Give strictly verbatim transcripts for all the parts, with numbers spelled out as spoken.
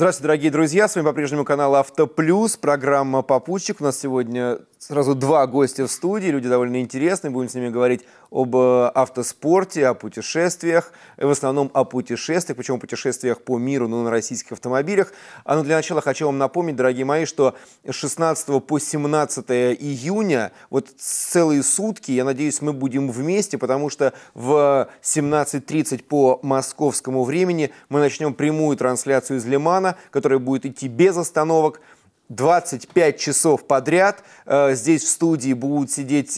Здравствуйте, дорогие друзья! С вами по-прежнему канал Авто Плюс, программа «Попутчик». У нас сегодня сразу два гостя в студии, люди довольно интересные. Будем с ними говорить об автоспорте, о путешествиях, в основном о путешествиях, причем о путешествиях по миру, но на российских автомобилях. А ну для начала хочу вам напомнить, дорогие мои, что с шестнадцатого по семнадцатое июня, вот целые сутки, я надеюсь, мы будем вместе, потому что в семнадцать тридцать по московскому времени мы начнем прямую трансляцию из Лимана, которая будет идти без остановок. двадцать пять часов подряд. Здесь в студии будут сидеть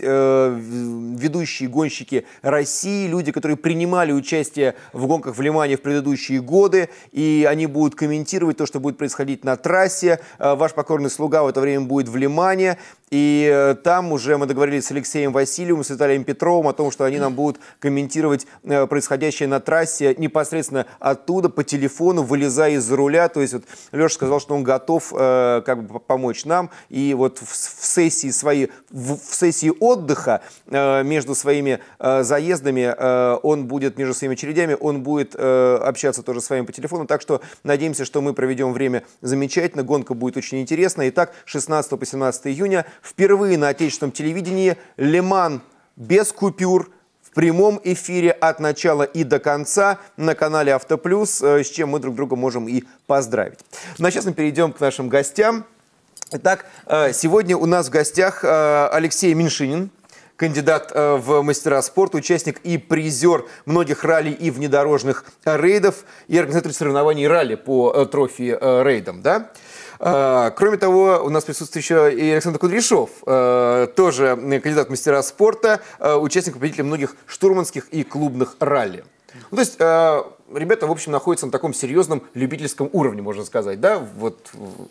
ведущие гонщики России, люди, которые принимали участие в гонках в Лимане в предыдущие годы, и они будут комментировать то, что будет происходить на трассе. Ваш покорный слуга в это время будет в Лимане, и там уже мы договорились с Алексеем Васильевым, с Виталием Петровым о том, что они нам будут комментировать происходящее на трассе непосредственно оттуда, по телефону, вылезая из-за руля. То есть вот Леша сказал, что он готов как помочь нам, и вот в, в сессии своей, в, в сессии отдыха э, между своими э, заездами э, он будет, между своими очередями, он будет э, общаться тоже с вами по телефону, так что надеемся, что мы проведем время замечательно, гонка будет очень интересная. Итак, шестнадцатого по семнадцатое июня впервые на отечественном телевидении Лиман без купюр, в прямом эфире от начала и до конца на канале Авто Плюс, с чем мы друг друга можем и поздравить. Ну а сейчас мы перейдем к нашим гостям. Итак, сегодня у нас в гостях Алексей Меньшинин, кандидат в мастера спорта, участник и призер многих ралли и внедорожных рейдов, и организатор соревнований ралли по трофи-рейдам, да? Кроме того, у нас присутствует еще и Александр Кудряшов, тоже кандидат в мастера спорта, участник, победитель многих штурманских и клубных ралли. Ну, то есть ребята, в общем, находятся на таком серьезном любительском уровне, можно сказать, да, вот.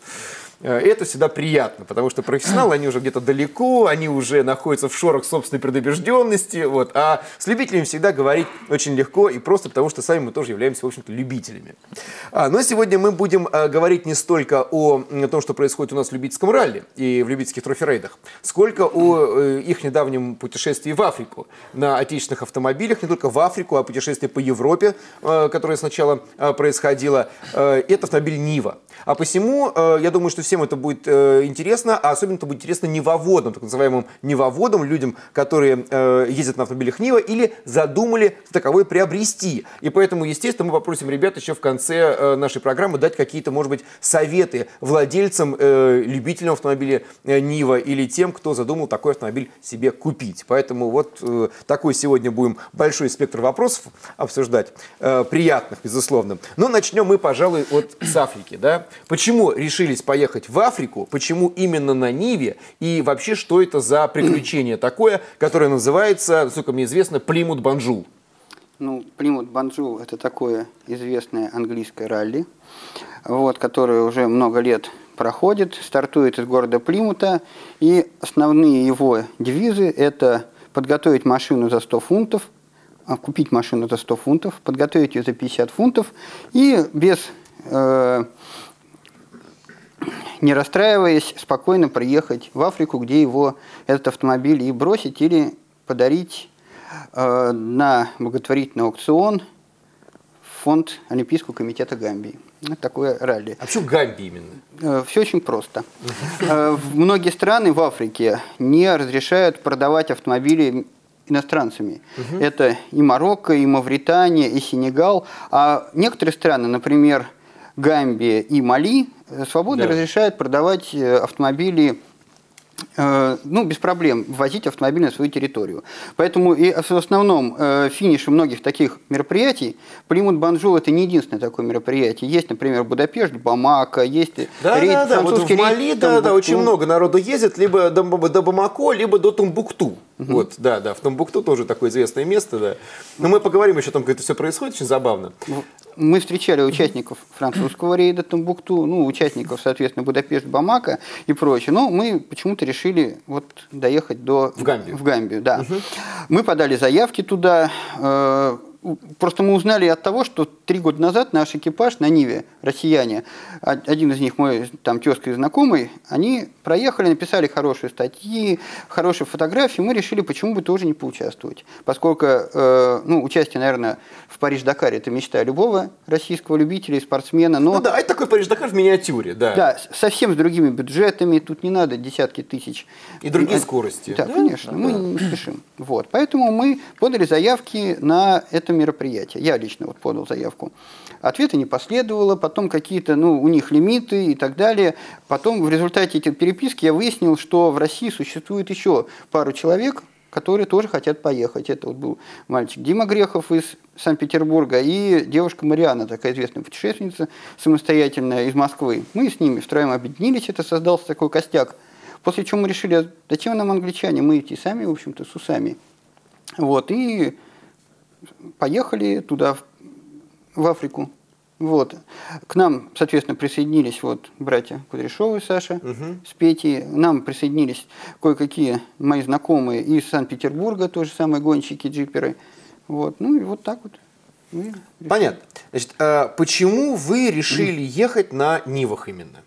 Это всегда приятно, потому что профессионалы, они уже где-то далеко, они уже находятся в шорах собственной предубежденности, вот, а с любителями всегда говорить очень легко и просто, потому что сами мы тоже являемся, в общем-то, любителями. А, но сегодня мы будем а, говорить не столько о, о том, что происходит у нас в любительском ралли и в любительских трофи-рейдах, сколько о э, их недавнем путешествии в Африку на отечественных автомобилях, не только в Африку, а путешествие по Европе, э, которое сначала э, происходило. Э, это автомобиль Нива. А посему, э, я думаю, что всем это будет э, интересно, а особенно это будет интересно невоводным, так называемым невоводам, людям, которые э, ездят на автомобилях Нива или задумали таковой приобрести. И поэтому, естественно, мы попросим ребят еще в конце э, нашей программы дать какие-то, может быть, советы владельцам, э, любителям автомобиля э, Нива или тем, кто задумал такой автомобиль себе купить. Поэтому вот э, такой сегодня будем большой спектр вопросов обсуждать, э, приятных, безусловно. Но начнем мы, пожалуй, от с Африки, да? Почему решились поехать в Африку, почему именно на Ниве, и вообще, что это за приключение такое, которое называется, насколько мне известно, Плимут Банджул? Ну, Плимут Банджул – это такое известное английское ралли, вот, которое уже много лет проходит, стартует из города Плимута, и основные его девизы – это подготовить машину за сто фунтов, купить машину за сто фунтов, подготовить ее за пятьдесят фунтов и без... Э, не расстраиваясь, спокойно приехать в Африку, где его этот автомобиль и бросить или подарить э, на благотворительный аукцион в фонд Олимпийского комитета Гамбии. Это такое ралли. А почему Гамбия именно? Э, все очень просто. Э, многие страны в Африке не разрешают продавать автомобили иностранцами. Угу. Это и Марокко, и Мавритания, и Сенегал. А некоторые страны, например, Гамбия и Мали, свободно да. разрешают продавать автомобили, э, ну, без проблем, ввозить автомобиль на свою территорию. Поэтому и в основном э, финише многих таких мероприятий, Плимут Банджул – это не единственное такое мероприятие. Есть, например, Будапешт, Бамако, есть да, рейд, да, да. Вот в Мали рейд, да, да, очень много народу ездит, либо до, до Бамако, либо до Томбукту. Угу. Вот, да, да, в Томбукту тоже такое известное место, да. Но мы поговорим еще о том, как это все происходит, очень забавно. Мы встречали участников французского рейда Томбукту, ну, участников, соответственно, Будапешт, Бамако и прочее. Но мы почему-то решили вот доехать до... В Гамбию. В Гамбию, да. Угу. Мы подали заявки туда. просто мы узнали от того, что три года назад наш экипаж на Ниве, россияне, один из них мой там тезка и знакомый, они проехали, написали хорошие статьи, хорошие фотографии, мы решили, почему бы тоже не поучаствовать. Поскольку э, ну, участие, наверное, в Париж-Дакаре – это мечта любого российского любителя и спортсмена. Но, ну да, это такой Париж-Дакар в миниатюре, да. Да, совсем с другими бюджетами, тут не надо десятки тысяч. И другие скорости. Да, да, конечно, да, мы да. не спешим. Вот, поэтому мы подали заявки на это мероприятие. Я лично вот подал заявку. Ответа не последовало, потом какие-то, ну, у них лимиты и так далее. Потом в результате этой переписки я выяснил, что в России существует еще пару человек, которые тоже хотят поехать. Это вот был мальчик Дима Грехов из Санкт-Петербурга и девушка Мариана, такая известная путешественница, самостоятельная из Москвы. Мы с ними втроем объединились, это создался такой костяк. После чего мы решили, зачем нам англичане, мы идти сами, в общем-то, с усами. Вот, и поехали туда, в Африку. Вот. К нам, соответственно, присоединились вот братья Кудряшовы, Саша, угу. с Петей. Нам присоединились кое-какие мои знакомые из Санкт-Петербурга, тоже самые гонщики, джиперы. Вот. Ну и вот так вот. Понятно. Значит, а почему вы решили ехать на Нивах именно?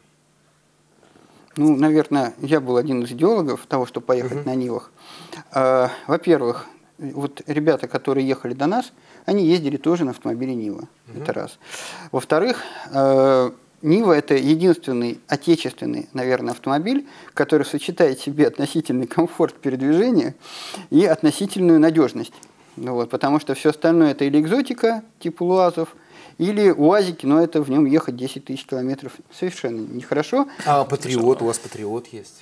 Ну, наверное, я был один из идеологов того, чтобы поехать угу. на Нивах. А, во-первых, вот ребята, которые ехали до нас, они ездили тоже на автомобиле Нива. Mm-hmm. Это раз. Во-вторых, э, Нива – это единственный отечественный, наверное, автомобиль, который сочетает в себе относительный комфорт передвижения и относительную надежность. Ну, вот, потому что все остальное – это или экзотика, типа УАЗов, или УАЗики, но это в нем ехать десять тысяч километров совершенно нехорошо. А Патриот, у вас Патриот есть?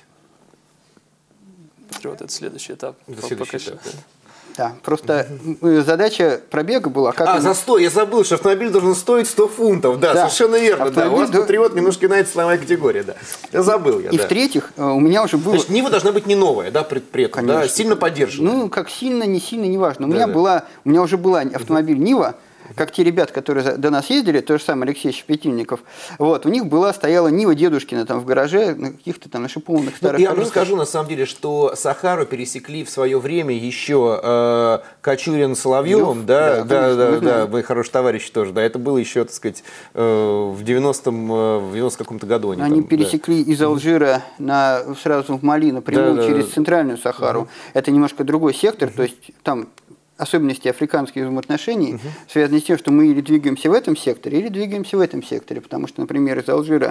Патриот – это следующий этап. Это следующий этап. Да, просто mm-hmm. задача пробега была... Как а, это... за сто, я забыл, что автомобиль должен стоить сто фунтов, да, да. совершенно верно, автомобиль да, у вас до... Патриот немножко иная ценовая категория, да, я забыл я, И да. в-третьих, у меня уже было... Значит, Нива должна быть не новая, да, при, при этом, да, сильно поддержанная. Ну, как сильно, не сильно, не важно. У, да, меня, да. была, у меня уже была автомобиль Нива, как те ребята, которые до нас ездили, то же самое Алексей Щепетильников, вот, у них была, стояла Нива дедушкина там в гараже, на каких-то там нашипованных старых... Ну, я вам расскажу, на самом деле, что Сахару пересекли в свое время еще э, Кочурин с Соловьевым, да, да, да, да, да, мои хорошие товарищи тоже, да, это было еще, так сказать, э, в девяностом, э, в девяностом каком-то году. Они, они там, пересекли да. из Алжира на, сразу в Мали напрямую да, через да, центральную Сахару. Угу. Это немножко другой сектор, угу. то есть там... особенности африканских взаимоотношений угу. связаны с тем, что мы или двигаемся в этом секторе, или двигаемся в этом секторе. Потому что, например, из Алжира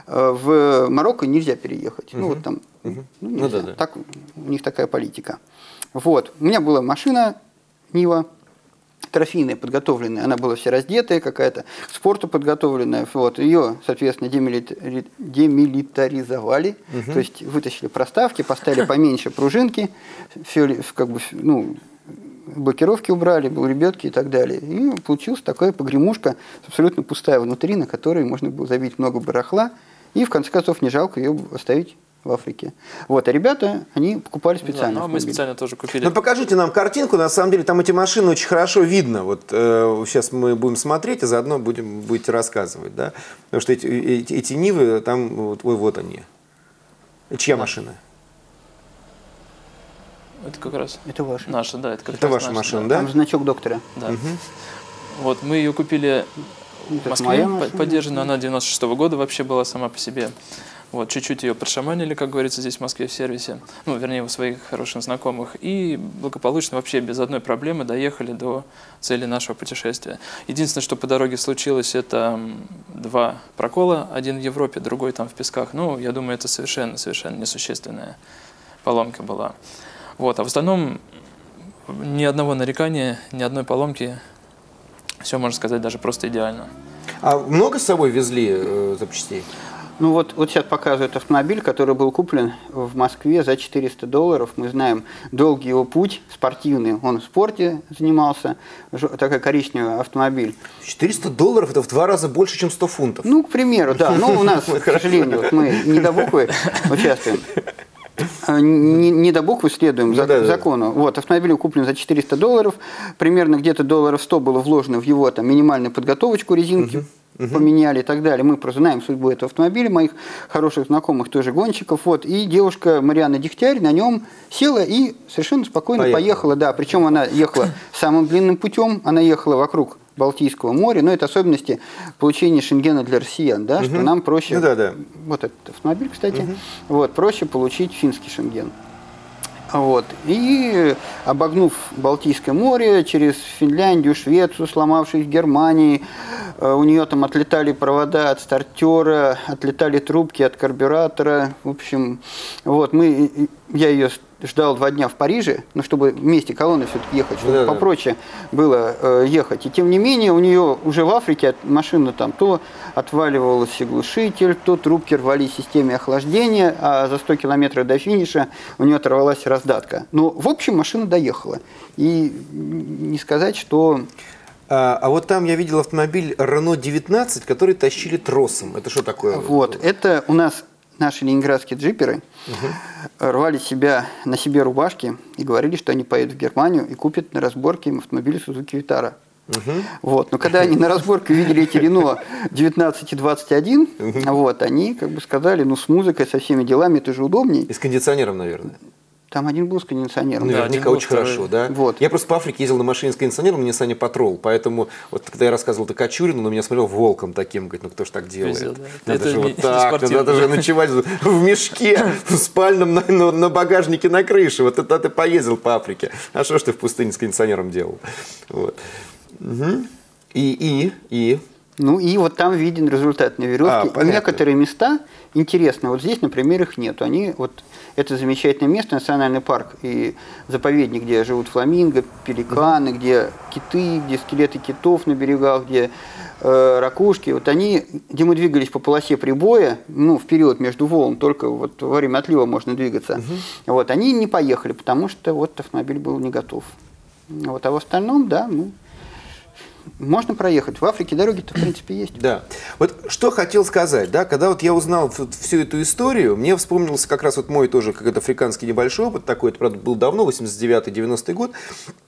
в Марокко нельзя переехать. Угу. Ну, вот там, угу. ну, нельзя. Ну, да, да. Так, у них такая политика. Вот. У меня была машина Нива, трофейная, подготовленная. Она была вся раздетая, какая-то к спорту подготовленная. Вот. Ее, соответственно, демилитари... демилитаризовали. Угу. То есть вытащили проставки, поставили поменьше пружинки. Все, как бы, ну... блокировки убрали, ребятки и так далее. И получилась такая погремушка, абсолютно пустая внутри, на которой можно было забить много барахла. И в конце концов не жалко ее оставить в Африке. Вот, а ребята, они покупали специально. Да, ну, мы специально тоже купили. Ну, покажите нам картинку, на самом деле там эти машины очень хорошо видно. Вот э, сейчас мы будем смотреть, а заодно будем, будете рассказывать, да? Потому что эти, эти, эти Нивы, там, вот, ой, вот они. Чья да. машина? Это как раз это ваша. Наша, да. Это, как это раз ваша наша, машина, да? да? Там значок доктора. Да. Угу. Вот, мы ее купили в Москве, поддержанную. Она девяносто шестого года вообще была сама по себе. Вот, чуть-чуть ее подшаманили, как говорится, здесь в Москве в сервисе. Ну, вернее, у своих хороших знакомых. И благополучно вообще без одной проблемы доехали до цели нашего путешествия. Единственное, что по дороге случилось, это два прокола. Один в Европе, другой там в Песках. Ну, я думаю, это совершенно, совершенно несущественная поломка была. Вот, а в остальном ни одного нарекания, ни одной поломки, все, можно сказать, даже просто идеально. А много с собой везли э, запчастей? Ну вот, вот сейчас показывает автомобиль, который был куплен в Москве за четыреста долларов. Мы знаем долгий его путь, спортивный, он в спорте занимался, такой коричневый автомобиль. четыреста долларов – это в два раза больше, чем сто фунтов. Ну, к примеру, да. Но у нас, к сожалению, вот мы не до буквы участвуем. Не, не до буквы следуем ну, да, закону. Да. Вот, автомобиль куплен за четыреста долларов. Примерно где-то долларов сто было вложено в его там, минимальную подготовочку резинки. Угу. угу. поменяли и так далее. Мы просто знаем судьбу этого автомобиля, моих хороших знакомых тоже гонщиков. Вот. И девушка Марианна Дегтярь на нем села и совершенно спокойно поехала. поехала да. Причем она ехала самым длинным путем, она ехала вокруг Балтийского моря, но это особенности получения шенгена для россиян, да, угу. что нам проще, ну, да, да. вот этот автомобиль, кстати, угу. вот, проще получить финский шенген. Вот. И обогнув Балтийское море, через Финляндию, Швецию, сломавшись в Германии, у нее там отлетали провода от стартера, отлетали трубки от карбюратора. В общем, вот мы, я ее ждал два дня в Париже, ну, чтобы вместе колонны все-таки ехать, чтобы да, попроще да. было э, ехать. И тем не менее, у нее уже в Африке машина там то отваливался глушитель, то трубки рвались в системе охлаждения, а за сто километров до финиша у нее оторвалась раздатка. Но, в общем, машина доехала. И не сказать, что... А, а вот там я видел автомобиль Рено девятнадцать, который тащили тросом. Это что такое? Вот, это у нас... Наши ленинградские джиперы угу. рвали себя, на себе рубашки и говорили, что они поедут в Германию и купят на разборке им автомобиль Suzuki Vitara. Угу. Вот. Но когда они на разборке увидели эти Рено девятнадцать и двадцать один, угу. вот, они как бы сказали, ну с музыкой, со всеми делами это же удобнее. И с кондиционером, наверное. Там один был с кондиционером. Наверняка да, очень хорошо, да? Вот. Я просто по Африке ездил на машине с кондиционером на Nissan Patrol, поэтому вот когда я рассказывал это Качурину, он на меня смотрел волком таким, говорит, ну кто ж так делает? Везет, да. Надо это же вот так, надо же ночевать в мешке, в спальном, на, на, на багажнике на крыше. Вот это ты поездил по Африке. А что ж ты в пустыне с кондиционером делал? Вот. Угу. И, и, и... Ну и вот там виден результат на веревке. А, некоторые места интересны. Вот здесь, например, их нет. Они вот это замечательное место, национальный парк и заповедник, где живут фламинго, пеликаны, где киты, где скелеты китов на берегах, где э, ракушки. Вот они, где мы двигались по полосе прибоя, ну вперед между волн, только вот во время отлива можно двигаться. Угу. Вот они не поехали, потому что вот автомобиль был не готов. Вот, а в остальном, да, ну. Можно проехать. В Африке дороги-то, в принципе, есть. Да. Вот что хотел сказать, да, когда вот я узнал всю эту историю, мне вспомнился как раз вот мой тоже какой-то африканский небольшой опыт такой, это, правда, был давно, восемьдесят девятый девяностый год.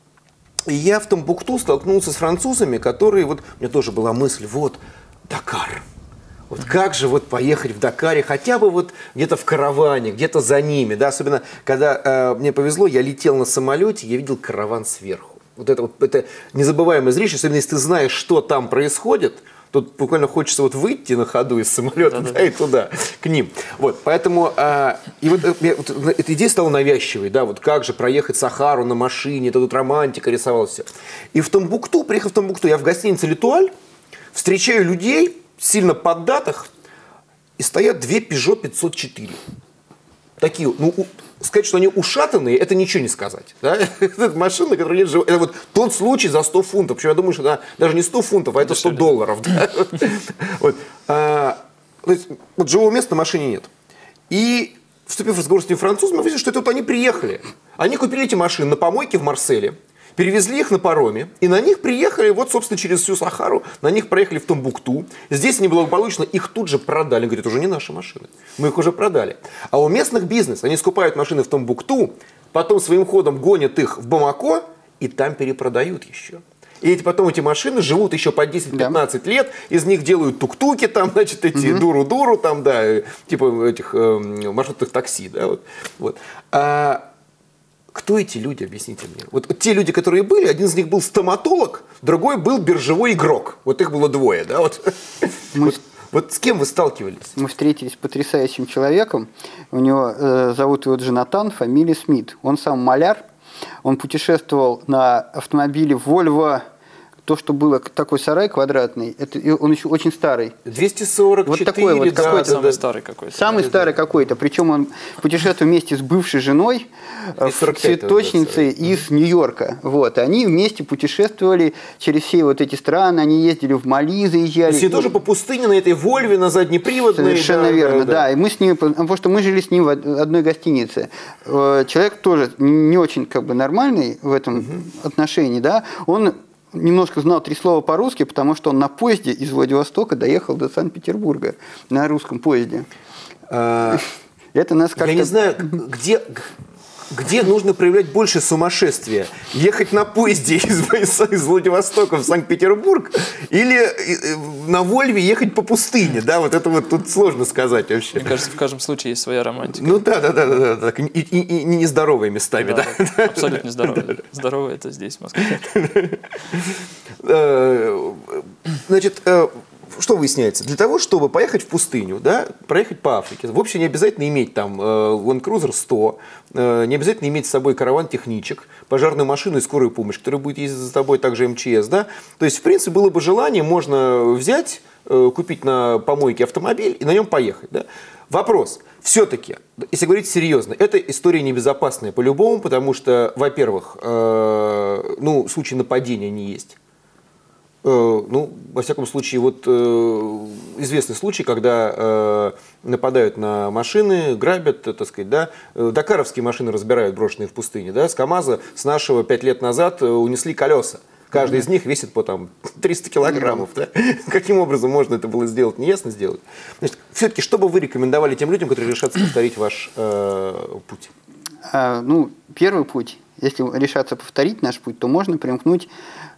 И я в Томбукту столкнулся с французами, которые, вот, у меня тоже была мысль, вот, Дакар. Вот как же вот поехать в Дакаре, хотя бы вот где-то в караване, где-то за ними, да, особенно когда э, мне повезло, я летел на самолете, я видел караван сверху. Вот это, вот, это незабываемое зрелище, особенно если ты знаешь, что там происходит, тут буквально хочется вот выйти на ходу из самолета, да, да, и туда, к ним. Вот, поэтому, а, и вот, вот эта идея стала навязчивой, да, вот как же проехать Сахару на машине, это тут романтика рисовалась все. И в Томбукту, приехав в Томбукту, я в гостинице «Летуаль», встречаю людей, сильно поддатых, и стоят две Пежо пятьсот четыре. Такие, ну, сказать, что они ушатанные, это ничего не сказать. Да? Это машина, которая нет живого. Это вот тот случай за сто фунтов. Причем я думаю, что она даже не сто фунтов, а это сто долларов. Да? Вот. А, то есть, вот живого места на машине нет. И, вступив в разговор с этими французами, мы видели, что это вот они приехали. Они купили эти машины на помойке в Марселе, перевезли их на пароме, и на них приехали, вот, собственно, через всю Сахару, на них проехали в Томбукту. Здесь они благополучно их тут же продали. Говорят, это уже не наши машины, мы их уже продали. А у местных бизнес, они скупают машины в Томбукту, потом своим ходом гонят их в Бамако, и там перепродают еще. И эти, потом эти машины живут еще по десять-пятнадцать да. лет, из них делают тук-туки, там, значит, эти угу. дуру-дуру, там, да, типа этих э, маршрутных такси, да, вот. вот. А, кто эти люди, объясните мне? Вот, вот те люди, которые были, один из них был стоматолог, другой был биржевой игрок. Вот их было двое, да? Вот, Мы... вот, вот с кем вы сталкивались? Мы встретились с потрясающим человеком. У него э, зовут его Джонатан, фамилия Смит. Он сам маляр. Он путешествовал на автомобиле Volvo. То, что было такой сарай квадратный, это, он еще очень старый. двести сорок четыре, вот такой вот да, какой-то, самый старый какой-то. Самый да, старый да. какой-то. Причем он путешествовал вместе с бывшей женой, цветочницей из Нью-Йорка. Вот. Они вместе путешествовали через все вот эти страны, они ездили в Мали, заезжали. То есть тоже по пустыне на этой Вольве, на заднеприводной. Совершенно да, верно, да, да. да. И мы с ним, потому что мы жили с ним в одной гостинице. Человек тоже не очень как бы нормальный в этом угу. отношении, да. Он немножко знал три слова по-русски, потому что он на поезде из Владивостока доехал до Санкт-Петербурга на русском поезде. А, это нас как-то... Я не знаю, где, где нужно проявлять больше сумасшествия? Ехать на поезде из, из Владивостока в Санкт-Петербург или на Вольве ехать по пустыне? Да, вот это вот тут сложно сказать вообще. Мне кажется, в каждом случае есть своя романтика. Ну да, да, да, да, да. И, и, и нездоровые местами, да. да. да. Абсолютно нездоровые. Здоровые это здесь, в Москве. Значит, что выясняется? Для того, чтобы поехать в пустыню, да, проехать по Африке, вовсе не обязательно иметь там Land Cruiser сто, не обязательно иметь с собой караван техничек, пожарную машину и скорую помощь, которая будет ездить за тобой, также эм че эс. Да? То есть, в принципе, было бы желание, можно взять, купить на помойке автомобиль и на нем поехать. Да? Вопрос. Все-таки, если говорить серьезно, эта история небезопасная по-любому, потому что, во-первых, э, ну, случаи нападения не есть. Ну, во всяком случае, вот э, известный случай, когда э, нападают на машины, грабят, так сказать, да, дакаровские машины разбирают, брошенные в пустыне, да, с КамАЗа с нашего пять лет назад унесли колеса. Каждый mm-hmm. из них весит по там триста килограммов. Mm-hmm. Да? Каким образом можно это было сделать, неясно сделать. Значит, все-таки, что бы вы рекомендовали тем людям, которые решатся повторить ваш э, путь? А, ну, первый путь, если решаться повторить наш путь, то можно примкнуть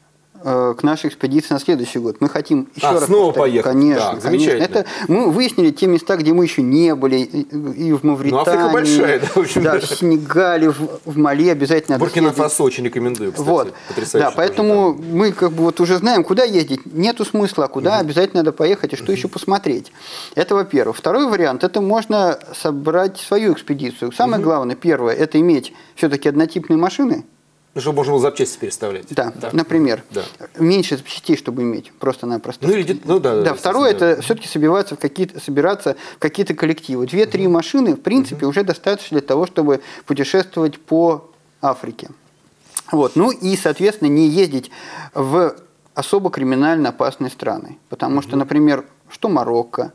к нашей экспедиции на следующий год. Мы хотим еще а, раз снова повторить. Поехать. Конечно, да, конечно. Это мы выяснили те места, где мы еще не были, и в Мавритании, ну, Африка большая, да, в общем, да, в Сенегале, в, в Мали обязательно. Буркина-Фасо очень рекомендую, кстати. Вот. Да, поэтому мы как бы вот уже знаем, куда ездить. Нету смысла, куда угу. обязательно надо поехать и что угу. еще посмотреть. Это во-первых. Второй вариант, это можно собрать свою экспедицию. Самое угу. главное, первое, это иметь все-таки однотипные машины. Чтобы можно было запчасти переставлять. Да, да. например. Да. Меньше запчастей, чтобы иметь, просто-напросто. Ну, или, ну, да, да, да, второе, это да. все-таки собираться в какие-то, собираться в какие-то коллективы. Две-три угу. машины, в принципе, угу. уже достаточно для того, чтобы путешествовать по Африке. Вот. Ну и, соответственно, не ездить в особо криминально опасные страны. Потому угу. что, например, что Марокко,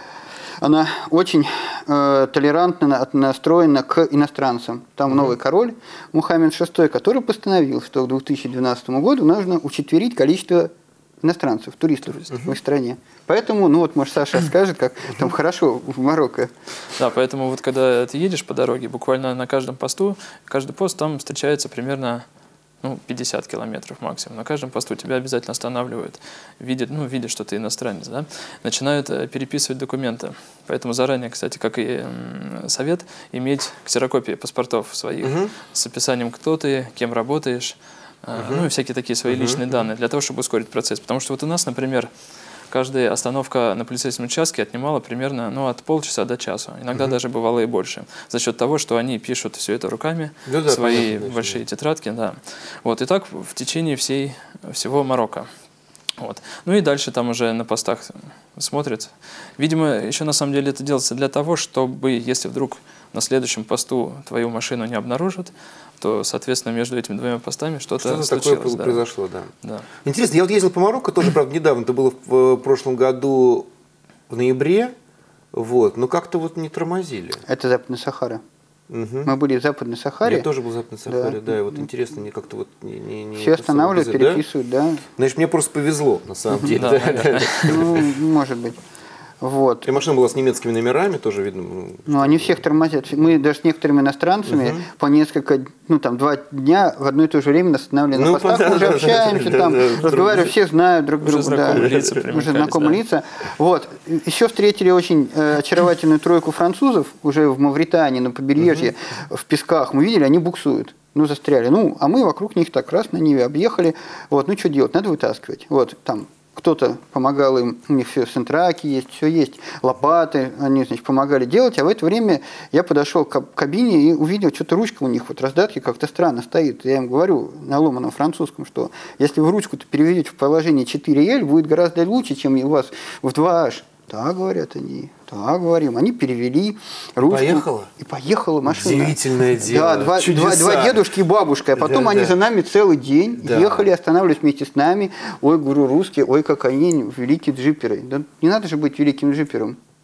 она очень э, толерантно настроена к иностранцам. Там mm-hmm. новый король Мухаммед шестой, который постановил, что к две тысячи двенадцатому году нужно учетверить количество иностранцев, туристов mm-hmm. в их стране. Поэтому, ну вот, может, Саша скажет, как там хорошо в Марокко. Да, поэтому вот когда ты едешь по дороге, буквально на каждом посту, каждый пост там встречается примерно ну, пятьдесят километров максимум. На каждом посту тебя обязательно останавливают, видят, ну, видят, что ты иностранец, да? Начинают переписывать документы. Поэтому заранее, кстати, как и совет, иметь ксерокопии паспортов своих угу. с описанием, кто ты, кем работаешь, угу. ну и всякие такие свои угу. личные данные, для того, чтобы ускорить процесс. Потому что вот у нас, например, каждая остановка на полицейском участке отнимала примерно ну, от полчаса до часа. Иногда угу. даже бывало и больше. За счет того, что они пишут все это руками, ну, да, свои понятно, большие да. тетрадки. Да. Вот. И так в течение всей, всего Марокко. Вот. Ну и дальше там уже на постах смотрят. Видимо, еще на самом деле это делается для того, чтобы, если вдруг на следующем посту твою машину не обнаружат, то, соответственно, между этими двумя постами что-то что такое да. произошло, да. да. Интересно, я вот ездил по Марокко тоже, правда, недавно, это было в прошлом году в ноябре, вот, но как-то вот не тормозили. Это Западная Сахара. Угу. Мы были в Западной Сахаре. Я тоже был в Западной Сахаре, да, да и вот интересно, мне как-то вот не... не, не все останавливают, визит, переписывают, да? да. Значит, мне просто повезло, на самом деле. Да, да. Ну, может быть. Вот. И машина была с немецкими номерами, тоже видно. Ну, они всех тормозят. Мы даже с некоторыми иностранцами угу. по несколько, ну, там, два дня в одно и то же время останавливали ну, на постах, да, уже да, общаемся, да, там, да, разговариваем, все знают друг друга. Уже знакомые да, лица. Уже знакомые да. лица. Вот. Еще встретили очень э, очаровательную тройку французов, уже в Мавритании, на побережье, угу. в песках. Мы видели, они буксуют. Ну, застряли. Ну, а мы вокруг них так раз на Ниве объехали. Вот, ну, что делать? Надо вытаскивать. Вот, там. Кто-то помогал им, у них все сентраки есть, все есть, лопаты, они, значит, помогали делать, а в это время я подошел к кабине и увидел, что-то ручка у них, вот раздатки как-то странно стоит. Я им говорю на ломаном французском, что если вы ручку-то переведете в положение четыре эль, будет гораздо лучше, чем у вас в два аш. Да, говорят они, да, говорим. Они перевели ручку. Поехала? И поехала машина. Удивительное дело. Да, два, два, два дедушки и бабушка. А потом да, они да. за нами целый день да. ехали, останавливались вместе с нами. Ой, говорю, русские, ой, как они великие джиперы. Да не надо же быть великим джипером.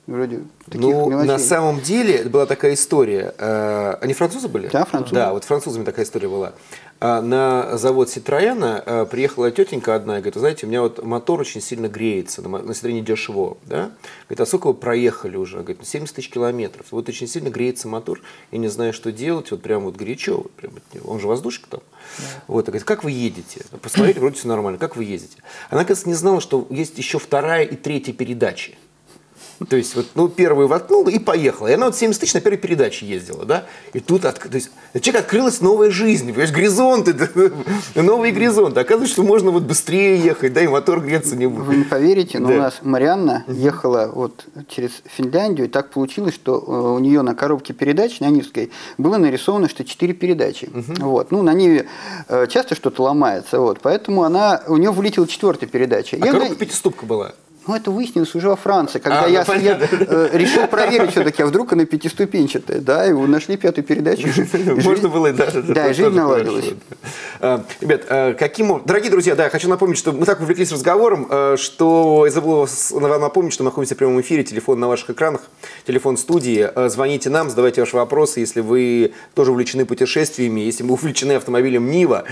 вроде таких Ну, мелочей. на самом деле была такая история. Они французы были? Да, французы. Да, вот французами такая история была. На завод Citroёn приехала тетенька одна и говорит: знаете, у меня вот мотор очень сильно греется, на Citroёn Дешево, да? Говорит: а сколько вы проехали уже? Говорит: ну, семьдесят тысяч километров. Вот очень сильно греется мотор, я не знаю, что делать, вот прям вот горячо, прям, он же воздушка там. Да. Вот, говорит: как вы едете? Посмотрите, вроде все нормально, как вы ездите? Она, кажется, не знала, что есть еще вторая и третья передачи. То есть, вот, ну, первую воткнула и поехала. И она вот семьдесят тысяч на первой передаче ездила, да? И тут, от, то есть, человек открылась новая жизнь, понимаешь, горизонты, новые горизонты. Оказывается, что можно вот быстрее ехать, да, и мотор греться не будет. Вы не поверите, но да. у нас Марианна ехала вот через Финляндию, и так получилось, что у нее на коробке передач, на Нивской, было нарисовано, что четыре передачи. Угу. Вот. Ну, на Ниве часто что-то ломается, вот, поэтому она, у нее вылетела четвертая передача. А коробка пятиступка была? Ну, это выяснилось уже во Франции, когда а, я, ну, я э, решил проверить все-таки, а вдруг она пятиступенчатая, да, и нашли пятую передачу. Можно было, да. Да, и жизнь наладилась. Ребят, каким... Дорогие друзья, да, я хочу напомнить, что мы так увлеклись разговором, что я забыл вам напомнить, что мы находимся в прямом эфире, телефон на ваших экранах, телефон студии. Звоните нам, задавайте ваши вопросы, если вы тоже увлечены путешествиями, если вы увлечены автомобилем Нива,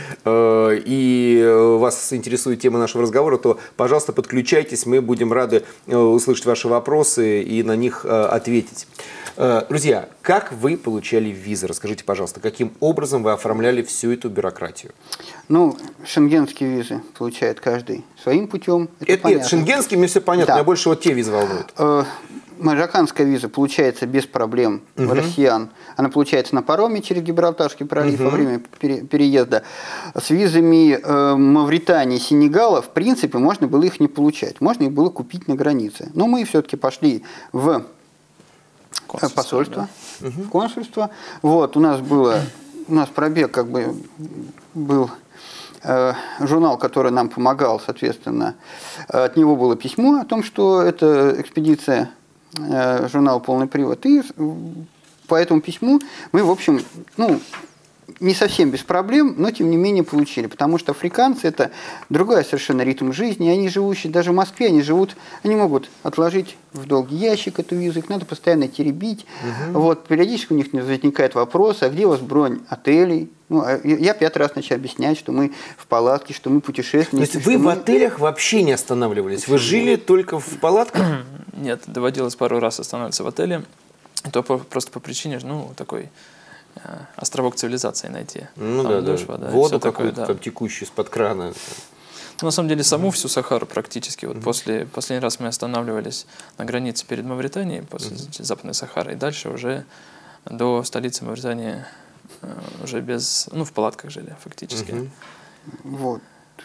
и вас интересует тема нашего разговора, то, пожалуйста, подключайтесь, мы будем Будем рады услышать ваши вопросы и на них ответить. Друзья, как вы получали визы? Расскажите, пожалуйста, каким образом вы оформляли всю эту бюрократию? Ну, шенгенские визы получает каждый своим путем. Это это, нет, шенгенские мне все понятно, да. Меня больше вот те визы волнуют. Марокканская виза получается без проблем у россиян. Она получается на пароме через Гибралтарский пролив во время переезда. С визами э, Мавритании и Сенегала, в принципе, можно было их не получать. Можно их было купить на границе. Но мы все-таки пошли в консульство, посольство, да. в консульство. Вот, у нас было, у нас пробег как бы был... журнал, который нам помогал, соответственно, от него было письмо о том, что это экспедиция, журнал «Полный привод». И по этому письму мы, в общем, ну, не совсем без проблем, но тем не менее получили. Потому что африканцы – это другой совершенно ритм жизни. Они живущие, даже в Москве, они живут, они могут отложить в долгий ящик эту визу, их надо постоянно теребить. Угу. Вот, периодически у них возникает вопрос, а где у вас бронь отелей? Ну, я пятый раз начал объяснять, что мы в палатке, что мы путешественники. То есть вы в мы... отелях вообще не останавливались? Вы жили только в палатках? Нет, доводилось пару раз останавливаться в отеле. И то просто по причине, ну, такой э, островок цивилизации найти. Ну там да, душ, да. Вода, Воду какую-то да. там текущую из-под крана. Ну, на самом деле, саму всю Сахару практически. Вот mm-hmm. после, последний раз мы останавливались на границе перед Мавританией, после mm-hmm. Западной Сахары, и дальше уже до столицы Мавритании э, уже без, ну, в палатках жили фактически. Mm-hmm. Вот.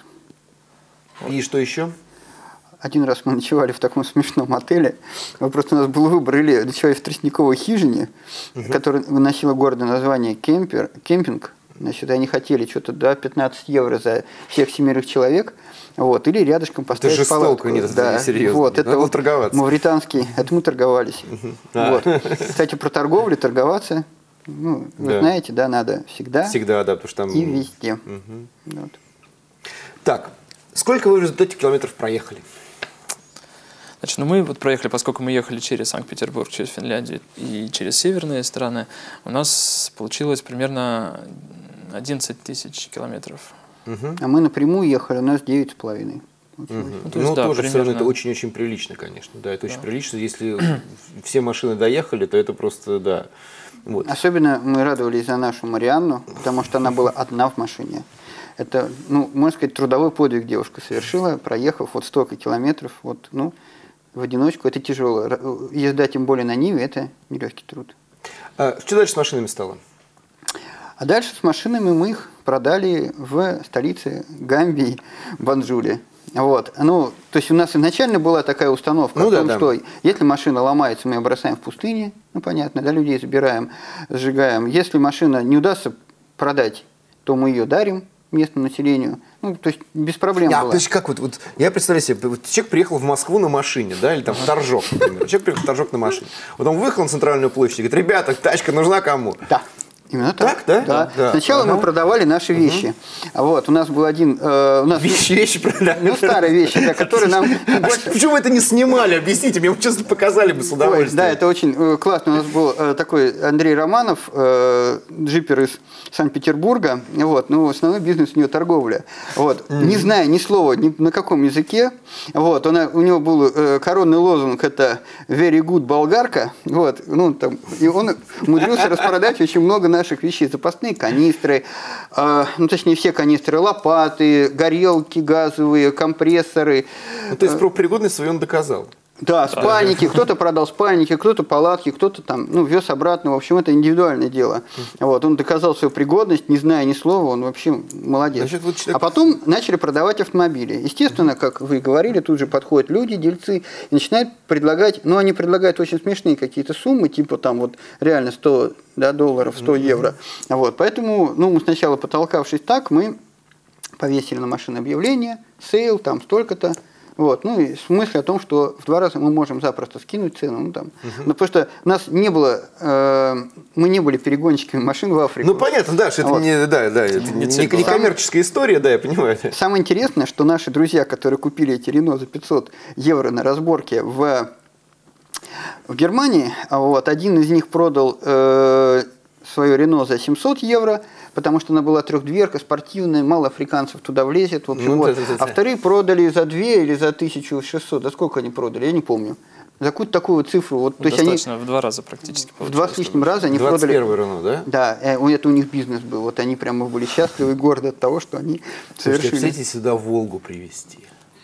И что еще? Один раз мы ночевали в таком смешном отеле. Просто у нас был выбор: или ночевали в тростниковой хижине, угу. которая носила гордое название кемпер, кемпинг. Значит, они хотели что-то до пятнадцать евро за всех семерых человек. Вот, или рядышком поставить это палатку. Нет, да, это серьезно. Вот, это вот торговаться. Мавританский, это мы торговались. Вот. Кстати, про торговлю, торговаться, ну, вы да. знаете, да, надо всегда. Всегда, да, потому что там... И везде. Угу. Вот. Так, сколько вы в результате километров проехали? Значит, ну мы вот проехали, поскольку мы ехали через Санкт-Петербург, через Финляндию и через северные страны, у нас получилось примерно одиннадцать тысяч километров. Угу. А мы напрямую ехали, у нас девять с половиной. Угу. Ну, то есть, ну да, тоже примерно... все равно это очень-очень прилично, конечно. Да, это да. очень прилично. Если все машины доехали, то это просто, да. Вот. Особенно мы радовались за нашу Марианну, потому что она была одна в машине. Это, ну, можно сказать, трудовой подвиг девушка совершила, проехав вот столько километров, вот, ну, в одиночку. Это тяжело. Езда, тем более на Ниве, это нелегкий труд. А что дальше с машинами стало? А дальше с машинами мы их продали в столице Гамбии, Банджуле. Вот. Ну, то есть у нас изначально была такая установка ну, о том, да, что да. если машина ломается, мы ее бросаем в пустыне, ну, понятно, да, людей забираем, сжигаем. Если машина не удастся продать, то мы ее дарим местному населению. Ну, то есть без проблем я, было. То есть как вот, вот, я представляю себе, вот человек приехал в Москву на машине, да, или там в Торжок, например. Человек приехал в Торжок на машине. Вот он выехал на центральную площадь и говорит: ребята, тачка нужна кому? Да. Именно так. Так, да? Да. Да. Сначала ага. мы продавали наши вещи. Угу. Вот, у нас был один... Э, у нас, вещи, вещи продали. Ну, старые вещи, да, которые нам... А почему вы это не снимали? Объясните, мне честно показали бы с удовольствием. Да, это очень э, классно. У нас был э, такой Андрей Романов, э, джипер из Санкт-Петербурга. Вот, ну, основной бизнес у него торговля. Вот, mm-hmm. не зная ни слова, ни на каком языке. Вот, он, у него был э, коронный лозунг, это «Very good болгарка». Вот, ну, там, и он умудрился распродать очень много наших вещей. Запасные канистры, э, ну, точнее, все канистры, лопаты, горелки газовые, компрессоры. Ну, то есть про пригодность свою он доказал. Да, спальники, кто-то продал спальники, кто-то палатки, кто-то там, ну, вез обратно. В общем, это индивидуальное дело. Вот, он доказал свою пригодность, не зная ни слова, он вообще молодец. Значит, вот человек... А потом начали продавать автомобили. Естественно, как вы говорили, тут же подходят люди, дельцы, и начинают предлагать, ну, они предлагают очень смешные какие-то суммы, типа там вот реально сто да, долларов, сто евро. Вот, поэтому, ну, мы сначала потолкавшись так, мы повесили на машину объявление, сейл, там столько-то. Вот, ну и смысл о том, что в два раза мы можем запросто скинуть цену, ну там, угу. ну потому что у нас не было, э, мы не были перегонщиками машин в Африку. Ну понятно, да, что это вот. не, да, да, это не, не, не коммерческая история, да, я понимаю. Самое интересное, что наши друзья, которые купили эти Рено за пятьсот евро на разборке в, в Германии, вот, один из них продал э, свое Рено за семьсот евро, потому что она была трехдверка, спортивная, мало африканцев туда влезет. В общем, ну, вот. да, да, да. А вторые продали за две или за тысячу шестьсот. Да сколько они продали, я не помню. За какую-то такую цифру. Вот, ну, то достаточно, есть они, в два раза практически. В два с лишним раза они продали. двадцать первый Рено, да? Да, это у них бизнес был. Вот они прямо были счастливы и горды от того, что они совершили. Слушайте, кстати, сюда Волгу привезти.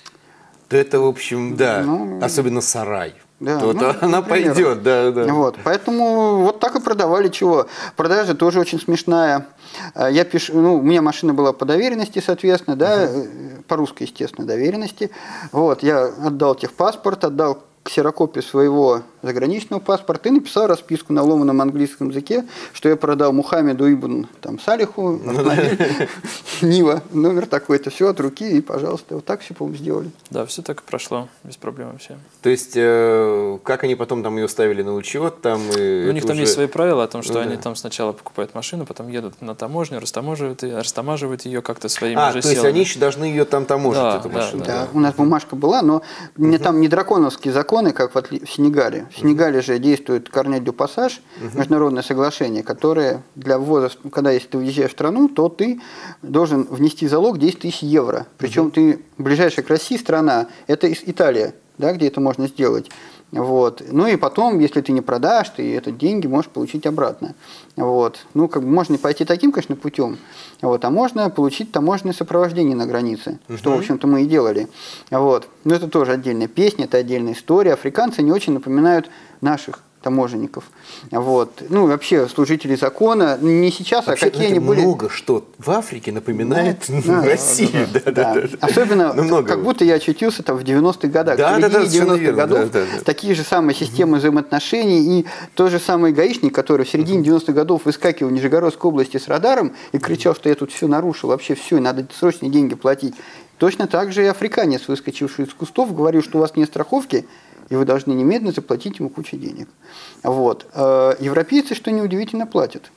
То это, в общем, да, ну, особенно сарай. Да, то ну, она например. Пойдет, да, да. Вот, поэтому вот так и продавали чего. Продажа тоже очень смешная. Я пишу, ну, у меня машина была по доверенности, соответственно, да, uh-huh. по-русски, естественно, доверенности. Вот, я отдал техпаспорт, отдал ксерокопию своего заграничного паспорта и написал расписку на ломаном английском языке, что я продал Мухаммеду ибн там, Салиху автомобиль, Нива, номер такой-то, все от руки, и, пожалуйста, вот так все, по-моему, сделали. Да, все так и прошло, без проблем вообще. То есть, э, как они потом там ее ставили на учет? Там, и у них там уже... есть свои правила о том, что ну, они да. там сначала покупают машину, потом едут на таможню, растаможивают ее, растамаживают ее как-то своими а, же то есть силами. они еще должны ее там таможить, да, эту да, машину? Да, да, у нас бумажка была, но не, там не драконовские законы, как в Сенегале. В Сенегале же действует Карне дю Пассаж, международное соглашение, которое для ввоза, когда если ты уезжаешь в страну, то ты должен внести залог десять тысяч евро. Причем uh-huh. ты, ближайшая к России страна, это Италия, да, где это можно сделать. Вот. Ну и потом, если ты не продашь, ты эти деньги можешь получить обратно. Вот. Ну, как бы можно пойти таким, конечно, путем, вот. А можно получить таможенное сопровождение на границе, uh-huh. что, в общем-то, мы и делали. Вот. Но это тоже отдельная песня, это отдельная история. Африканцы не очень напоминают наших таможенников. Вот. Ну, вообще, служители закона, не сейчас, вообще, а какие они были... много что в Африке напоминает да, Россию. Да, да, да. Да, да. Особенно, ну, как будто я очутился там в девяностых годах. Да, в да, да, девяностых годов да, да, да. такие же самые системы угу. взаимоотношений, и тот же самый гаишник, который в середине девяностых годов выскакивал в Нижегородской области с радаром и кричал, что я тут все нарушил, вообще все, и надо срочно деньги платить. Точно так же и африканец, выскочивший из кустов, говорил, что у вас нет страховки, и вы должны немедленно заплатить ему кучу денег. Вот. Европейцы, что неудивительно, платят.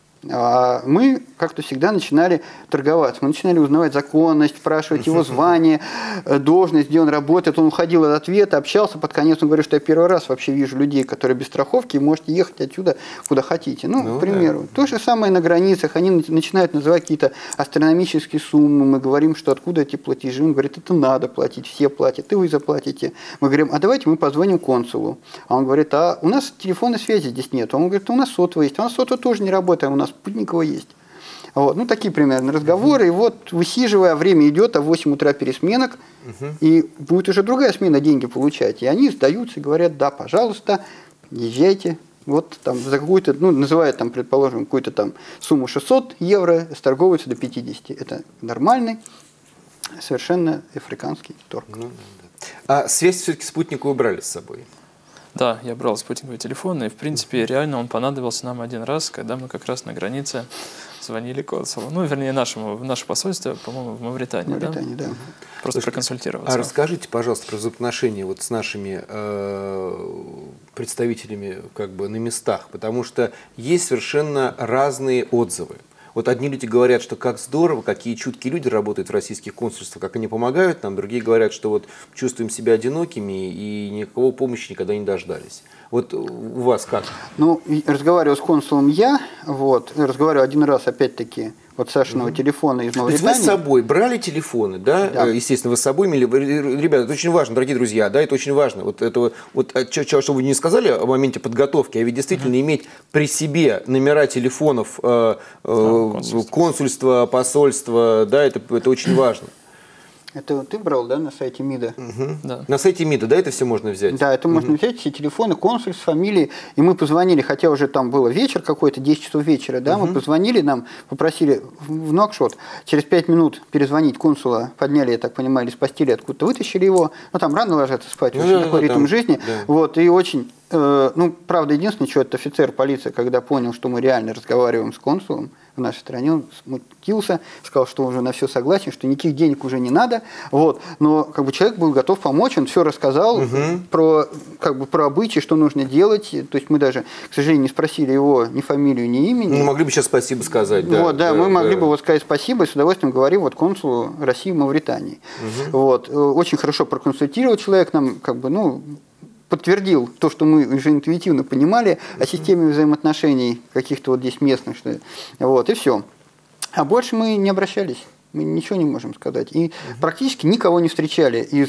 А мы как-то всегда начинали торговаться. Мы начинали узнавать законность, спрашивать его звание, должность, где он работает. Он уходил от ответа, общался. Под конец он говорил, что я первый раз вообще вижу людей, которые без страховки, и можете ехать отсюда, куда хотите. Ну, ну к примеру. Да. То же самое на границах. Они начинают называть какие-то астрономические суммы. Мы говорим, что откуда эти платежи. Он говорит, это надо платить, все платят, и вы заплатите. Мы говорим, а давайте мы позвоним консулу. А он говорит, а у нас телефонной связи здесь нет. Он говорит, у нас сотовая есть. А у нас сотовая тоже не работает, а у нас спутникового есть. Вот. Ну, такие примерно разговоры. Uh-huh. И вот, высиживая, время идет, а в восемь утра пересменок, uh-huh. и будет уже другая смена деньги получать. И они сдаются и говорят, да, пожалуйста, езжайте. Вот там за какую-то, ну, называют там, предположим, какую-то там сумму шестьсот евро, сторговываются до пятидесяти. Это нормальный, совершенно африканский торг. Ну, да. А связь все-таки спутнику убрали с собой? Да, я брал спутниковый телефон, и, в принципе, реально он понадобился нам один раз, когда мы как раз на границе звонили консулу. Ну, вернее, нашему, в наше посольство, по-моему, в Мавритании, Мавритании, да? да? Просто Слушайте, проконсультироваться. А расскажите, пожалуйста, про взаимоотношения вот с нашими э, представителями как бы на местах, потому что есть совершенно разные отзывы. Вот одни люди говорят, что как здорово, какие чуткие люди работают в российских консульствах, как они помогают нам. Другие говорят, что вот чувствуем себя одинокими и никакого помощи никогда не дождались. Вот у вас как? Ну, разговаривал с консулом я, вот, разговаривал один раз, опять-таки, вот Сашиного mm-hmm. телефона из Мавритании. Вы с собой брали телефоны, да? Да. Естественно, вы с собой имели. Ребята, это очень важно, дорогие друзья, да, это очень важно. Вот это вот, что, что вы не сказали о моменте подготовки, а ведь действительно mm-hmm. иметь при себе номера телефонов э, э, консульства. консульства, посольства, да, это, это очень важно. Это ты брал, да, на сайте МИДа? Угу. Да. На сайте МИДа, да, это все можно взять? Да, это можно угу. взять, все телефоны, консульств, фамилии. И мы позвонили, хотя уже там было вечер какой-то, десять часов вечера, да, угу. мы позвонили, нам попросили в Нуакшот через пять минут перезвонить консула, подняли, я так понимаю, из постели откуда-то вытащили его. Ну, там рано ложатся спать, ну, очень да, такой да, ритм там, жизни. Да. Вот, и очень, э, ну, правда, единственное, что этот офицер полиции, когда понял, что мы реально разговариваем с консулом в нашей стране, он смутился, сказал, что уже на все согласен, что никаких денег уже не надо, вот, но как бы человек был готов помочь, он все рассказал угу. про, как бы, про обычаи, что нужно делать, то есть мы даже, к сожалению, не спросили его ни фамилию, ни имени. Ну, могли бы сейчас спасибо сказать, да. Вот, да, да мы да. могли бы вот сказать спасибо и с удовольствием говорим вот консулу России в Мавритании. Угу. Вот, очень хорошо проконсультировал человек нам, как бы, ну, подтвердил то, что мы уже интуитивно понимали mm-hmm. о системе взаимоотношений каких-то вот здесь местных, что, вот, и все. А больше мы не обращались, мы ничего не можем сказать. И mm-hmm. практически никого не встречали из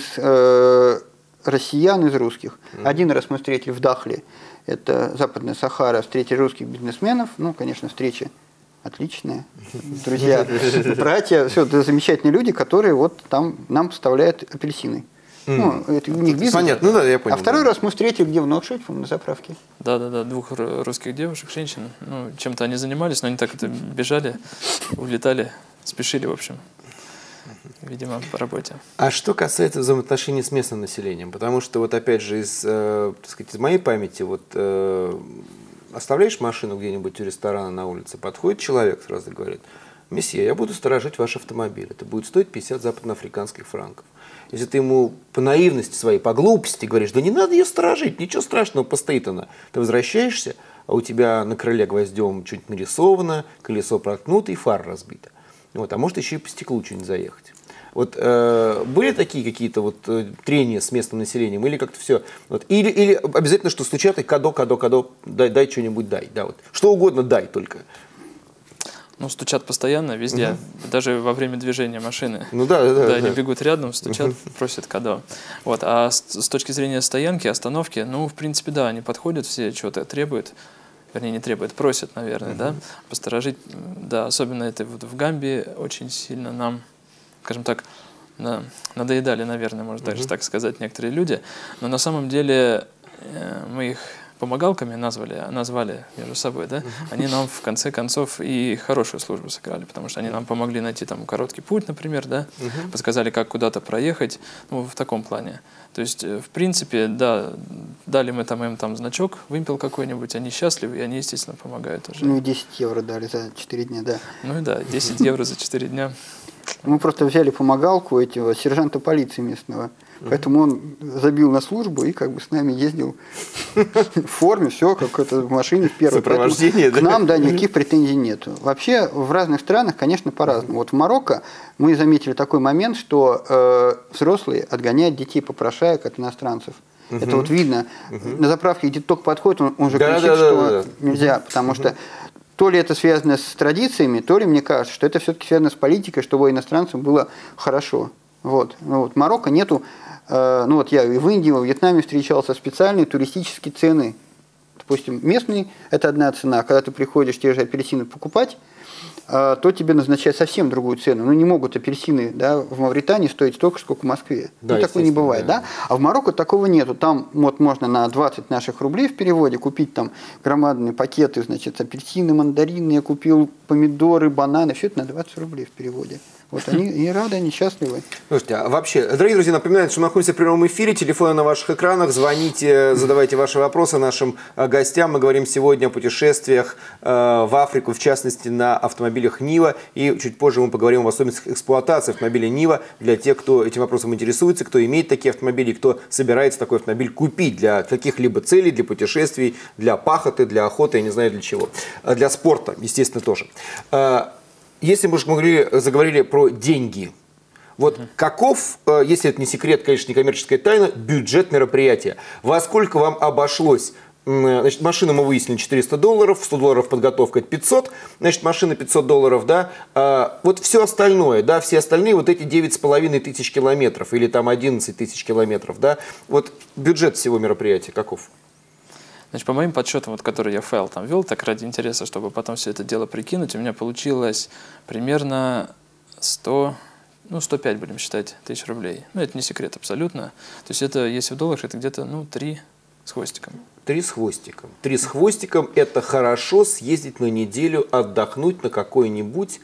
э, россиян, из русских. Mm-hmm. Один раз мы встретили в Дахле, это Западная Сахара, встретили русских бизнесменов, ну, конечно, встреча отличная, друзья, братья, все, это замечательные люди, которые вот там нам поставляют апельсины. Ну, это у них бизнес. Понятно, ну да, я понял. А второй да. раз мы встретили где в Нуакшоте, на заправке. Да-да-да, двух русских девушек, женщин. Ну, чем-то они занимались, но они так это бежали, улетали, спешили, в общем. Видимо, по работе. А что касается взаимоотношений с местным населением? Потому что, вот опять же, из, э, так сказать, из моей памяти, вот э, оставляешь машину где-нибудь у ресторана на улице, подходит человек, сразу говорит: месье, я буду сторожить ваш автомобиль, это будет стоить пятьдесят западноафриканских франков. Если ты ему по наивности своей, по глупости говоришь: да не надо ее сторожить, ничего страшного, постоит она. Ты возвращаешься, а у тебя на крыле гвоздем что-нибудь нарисовано, колесо проткнуто и фара разбита. Вот, а может еще и по стеклу что-нибудь заехать. Вот э, были такие какие-то вот э, трения с местным населением, или как-то все? Вот, или, или обязательно, что стучат и кадо, кадо, кадо, дай, дай что-нибудь, дай. Да, вот. Что угодно дай только. Ну, стучат постоянно, везде, угу. даже во время движения машины. Ну да, да, да. Да, они бегут рядом, стучат, угу. просят кадо. Вот. А с, с точки зрения стоянки, остановки, ну, в принципе, да, они подходят, все что-то требуют, вернее, не требуют, просят, наверное, угу. да, посторожить. Да, особенно это вот в Гамбии очень сильно нам, скажем так, на, надоедали, наверное, можно угу. даже так сказать, некоторые люди. Но на самом деле э, мы их помогалками назвали, назвали между собой, да, uh-huh. они нам в конце концов и хорошую службу сыграли, потому что они нам помогли найти там короткий путь, например, да, uh-huh. подсказали, как куда-то проехать, ну, в таком плане. То есть, в принципе, да, дали мы там им там значок, вымпел какой-нибудь, они счастливы, и они, естественно, помогают уже. Ну, и десять евро дали за четыре дня, да. Ну и да, десять евро за четыре дня. Мы просто взяли помогалку этого сержанта полиции местного. Поэтому он забил на службу и как бы с нами ездил в форме, все, как это в машине в первой. Сопровождение, да? К нам, да, никаких претензий нет. Вообще в разных странах, конечно, по-разному. Вот в Марокко мы заметили такой момент, что э, взрослые отгоняют детей попрошаек от иностранцев. Uh-huh. Это вот видно. Uh-huh. На заправке, где только подходит, он, он же да, кричит, да, что да, да. нельзя, потому uh-huh. что то ли это связано с традициями, то ли, мне кажется, что это все-таки связано с политикой, чтобы иностранцам было хорошо. Вот. Ну, вот. Марокко нету, э, ну вот я и в Индии, и во Вьетнаме встречался, специальные туристические цены допустим, местный – это одна цена, когда ты приходишь те же апельсины покупать, то тебе назначают совсем другую цену. Ну, не могут апельсины, да, в Мавритании стоить столько, сколько в Москве. Да, ну, такого не бывает. Да. Да? А в Марокко такого нету. Там вот можно на двадцать наших рублей в переводе купить там громадные пакеты, значит, апельсины, мандарины, я купил помидоры, бананы. Все это на двадцать рублей в переводе. Вот они и рады, они счастливы. Слушайте, а вообще, дорогие друзья, напоминаю, что мы находимся в прямом эфире, телефоны на ваших экранах, звоните, задавайте ваши вопросы нашим гостям. Мы говорим сегодня о путешествиях в Африку, в частности, на автомобилях Нива. И чуть позже мы поговорим об особенностях эксплуатации автомобиля Нива для тех, кто этим вопросом интересуется, кто имеет такие автомобили, кто собирается такой автомобиль купить для каких-либо целей, для путешествий, для пахоты, для охоты, я не знаю для чего. Для спорта, естественно, тоже. Если мы уже говорили, заговорили про деньги, вот каков, если это не секрет, конечно, не коммерческая тайна, бюджет мероприятия? Во сколько вам обошлось? Значит, машину мы выяснили четыреста долларов, сто долларов подготовка, это пятьсот, значит, машина пятьсот долларов, да, а, вот все остальное, да, все остальные вот эти девять с половиной тысяч километров или там одиннадцать тысяч километров, да, вот бюджет всего мероприятия каков? Значит, по моим подсчетам, вот, которые я файл там вел, так ради интереса, чтобы потом все это дело прикинуть, у меня получилось примерно сто, ну, сто пять, будем считать, тысяч рублей. Ну, это не секрет абсолютно. То есть это, если в долларах, это где-то, ну, три с хвостиком. Три с хвостиком. Три с хвостиком – это хорошо съездить на неделю, отдохнуть на какой-нибудь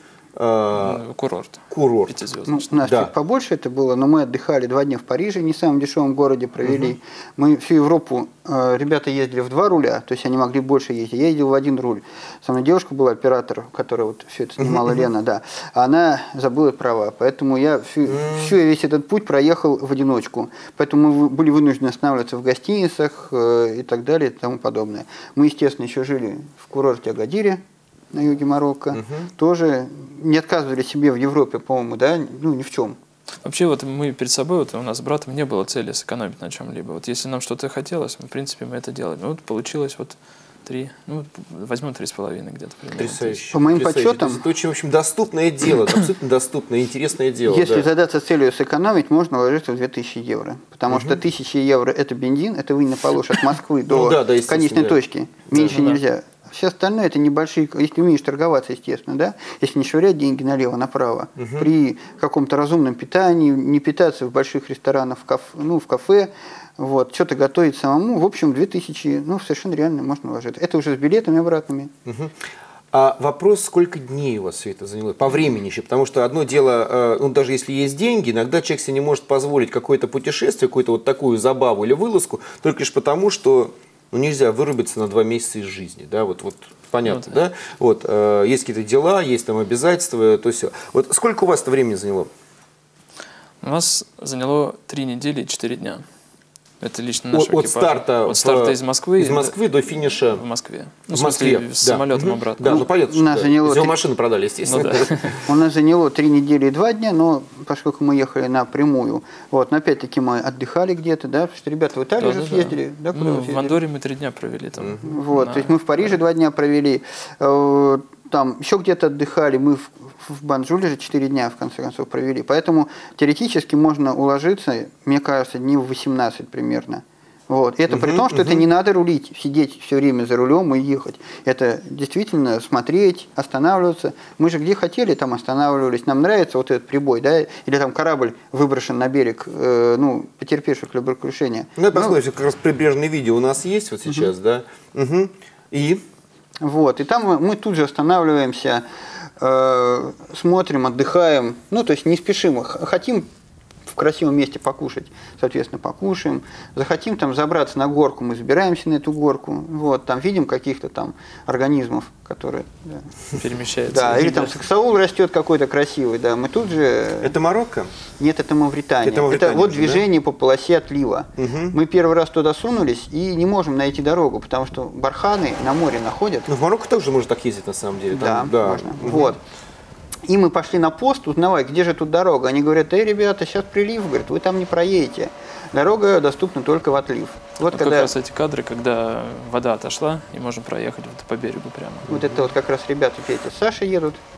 э, курорт. Курорт. Ну, у нас да. чуть побольше это было, но мы отдыхали два дня в Париже, не самом дешевом городе провели. Угу. Мы всю Европу, э, ребята ездили в два руля, то есть они могли больше ездить. Я ездил в один руль. Со мной девушка была оператор, которая вот все это снимала, угу. Лена, да. Она забыла права, поэтому я всю, угу. всю весь этот путь проехал в одиночку. Поэтому мы были вынуждены останавливаться в гостиницах э, и так далее и тому подобное. Мы, естественно, еще жили в курорте Агадире на юге Марокко, угу. тоже не отказывали себе в Европе, по-моему, да, ну, ни в чем. Вообще, вот мы перед собой, вот у нас с братом не было цели сэкономить на чем-либо. Вот если нам что-то хотелось, в принципе, мы это делали. Ну, вот получилось вот три, ну, возьмем три с половиной где-то. Потрясающе. По моим подсчетам... Это очень, в общем, доступное дело, абсолютно доступное, интересное дело. Если да. задаться целью сэкономить, можно вложиться в две тысячи евро. Потому угу. что тысяча евро – это бензин, это вы не получите от Москвы до ну, да, да, конечной да. точки. Меньше да, нельзя. Да. Все остальное это небольшие, если умеешь торговаться, естественно, да, если не швырять деньги налево-направо, угу. при каком-то разумном питании, не питаться в больших ресторанах, в кафе, ну, в кафе, вот, что-то готовить самому, в общем, две тысячи, ну, совершенно реально можно вложить. Это уже с билетами обратными. Угу. А вопрос, сколько дней у вас все это заняло? По времени еще, потому что одно дело, ну, даже если есть деньги, иногда человек себе не может позволить какое-то путешествие, какую-то вот такую забаву или вылазку, только лишь потому, что ну, нельзя вырубиться на два месяца из жизни, да, вот, вот понятно, ну, да. да, вот, э, есть какие-то дела, есть там обязательства, то все. Вот сколько у вас это времени заняло? У нас заняло три недели и четыре дня. Это лично наш от, от старта, от старта в, из Москвы, из Москвы до финиша в Москве. Ну, в Москве, смысле, с да. самолетом угу. обратно. Да, ну, ну понятно, что заняло три... машину продали, естественно. Ну, да. У нас заняло три недели и два дня, но поскольку мы ехали напрямую, вот, но опять-таки мы отдыхали где-то, да, потому что ребята в Италию да, же да, съездили. Да. Да, ну, в Андорре мы три дня провели там. Вот, на... то есть мы в Париже два дня провели, там еще где-то отдыхали, мы в, в Банджуле же четыре дня в конце концов провели, поэтому теоретически можно уложиться, мне кажется, дней в восемнадцать примерно. Вот. И это uh-huh, при том, что uh-huh. это не надо рулить, сидеть все время за рулем и ехать. Это действительно смотреть, останавливаться. Мы же где хотели, там останавливались. Нам нравится вот этот прибой, да, или там корабль выброшен на берег, э, ну, потерпевших кораблекрушения. Ну, это посмотрите, как раз прибрежные видео у нас есть вот сейчас, uh-huh. да. Uh-huh. И? Вот, и там мы, мы тут же останавливаемся, э, смотрим, отдыхаем. Ну, то есть не спешим, хотим в красивом месте покушать, соответственно, покушаем. Захотим там забраться на горку, мы забираемся на эту горку. Вот, там видим каких-то там организмов, которые да, перемещаются. Да, или там саксаул растет какой-то красивый, да, мы тут же... Это Марокко? Нет, это Мавритания. Это, Мавритания это вот уже, движение да? по полосе отлива. Угу. Мы первый раз туда сунулись и не можем найти дорогу, потому что барханы на море находят. Ну, в Марокко тоже можно так ездить, на самом деле. Там, да, да, можно. Угу. Вот. И мы пошли на пост узнавать, где же тут дорога. Они говорят, эй, ребята, сейчас прилив, говорят, вы там не проедете. Дорога доступна только в отлив. Вот, вот когда... как раз эти кадры, когда вода отошла, и можем проехать вот по берегу прямо. Вот это вот как раз ребята Петя с Сашей едут.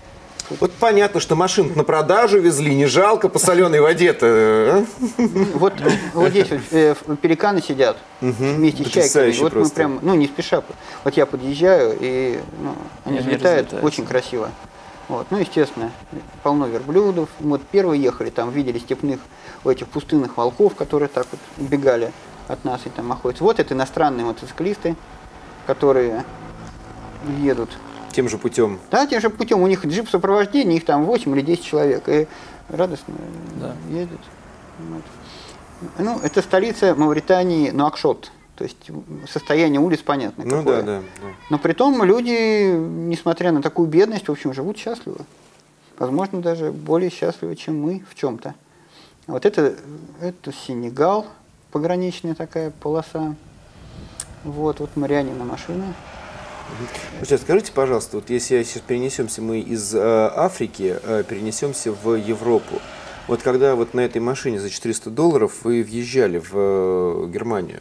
Вот понятно, что машин на продажу везли, не жалко по соленой воде-то. Вот, вот здесь вот, э, пеликаны сидят вместе с чайками. Вот мы прям, ну не спеша, вот я подъезжаю, и ну, они взлетают очень красиво. Вот, ну, естественно, полно верблюдов. Мы вот первые ехали, там видели степных, этих пустынных волков, которые так вот убегали от нас и там охотятся. Вот это иностранные мотоциклисты, которые едут. Тем же путем. Да, тем же путем. У них джип сопровождения, их там восемь или десять человек. И радостно да. ездят. Вот. Ну, это столица Мавритании, Нуакшот. То есть состояние улиц понятно ну, какое. Да, да, да. Но при том люди, несмотря на такую бедность, в общем, живут счастливо. Возможно, даже более счастливы, чем мы в чем-то. Вот это, это Сенегал, пограничная такая полоса. Вот, вот Марианина машина. Сейчас скажите, пожалуйста, вот если сейчас перенесемся мы из э, Африки, э, перенесемся в Европу. Вот когда вот на этой машине за четыреста долларов вы въезжали в э, Германию,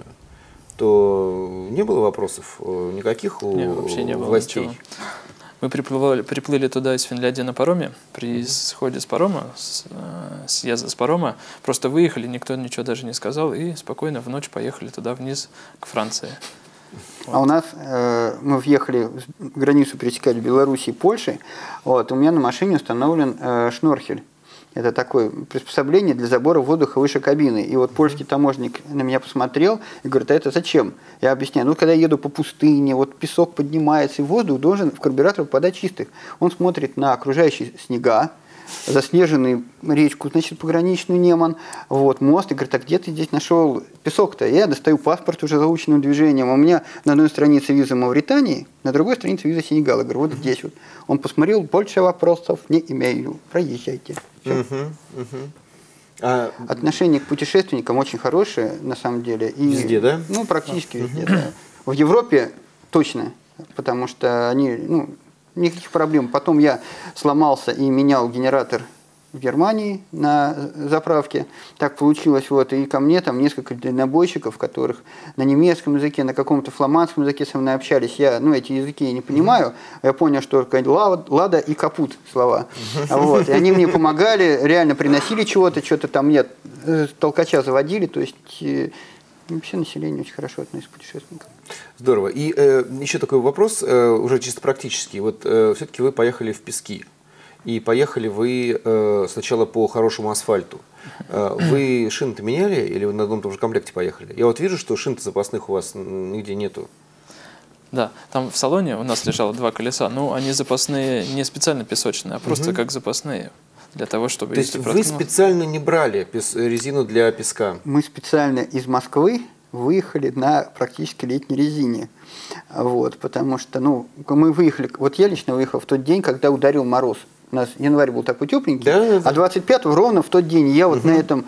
то не было вопросов никаких у не, вообще не было властей? Ничего. Мы приплывали, приплыли туда из Финляндии на пароме. При исходе с парома, с, съезда с парома, просто выехали, никто ничего даже не сказал, и спокойно в ночь поехали туда вниз, к Франции. Вот. А у нас, э, мы въехали, границу пересекали Белоруссии и Польши, вот, у меня на машине установлен э, шнорхель. Это такое приспособление для забора воздуха выше кабины. И вот польский таможенник на меня посмотрел и говорит, а это зачем? Я объясняю, ну когда я еду по пустыне, вот песок поднимается, и воздух должен в карбюратор попадать чистых. Он смотрит на окружающие снега, заснеженную речку, значит, пограничную Неман, вот, мост, и говорит, а где ты здесь нашел песок-то? Я достаю паспорт уже заученным движением, у меня на одной странице виза Мавритании, на другой странице виза Сенегала. Я говорю, вот здесь вот. Он посмотрел, больше вопросов не имею, проезжайте. Угу, угу. А... Отношение к путешественникам очень хорошее, на самом деле. И, везде, да? Ну, практически везде, угу. Да. В Европе точно, потому что они, ну, никаких проблем. Потом я сломался и менял генератор в Германии на заправке. Так получилось, вот, и ко мне там несколько дальнобойщиков, которых на немецком языке, на каком-то фламандском языке со мной общались. Я, ну, эти языки я не понимаю. Я понял, что лада и капут слова. Вот, и они мне помогали, реально приносили чего-то, что-то там мне толкача заводили. То есть вообще население очень хорошо относится к путешественникам. Здорово. И э, еще такой вопрос, э, уже чисто практический. Вот э, все-таки вы поехали в Пески. И поехали вы э, сначала по хорошему асфальту. Э, вы шины-то меняли или вы на одном том же комплекте поехали? Я вот вижу, что шин запасных у вас нигде нету. Да, там в салоне у нас лежало два колеса, но они запасные не специально песочные, а просто угу. как запасные. Для того, чтобы... То есть вы специально не брали пес, резину для песка? Мы специально из Москвы выехали на практически летней резине. Вот, потому что, ну, мы выехали, вот я лично выехал в тот день, когда ударил мороз. У нас январь был такой тепленький, да, да. А двадцать пятого ровно в тот день я вот угу. на этом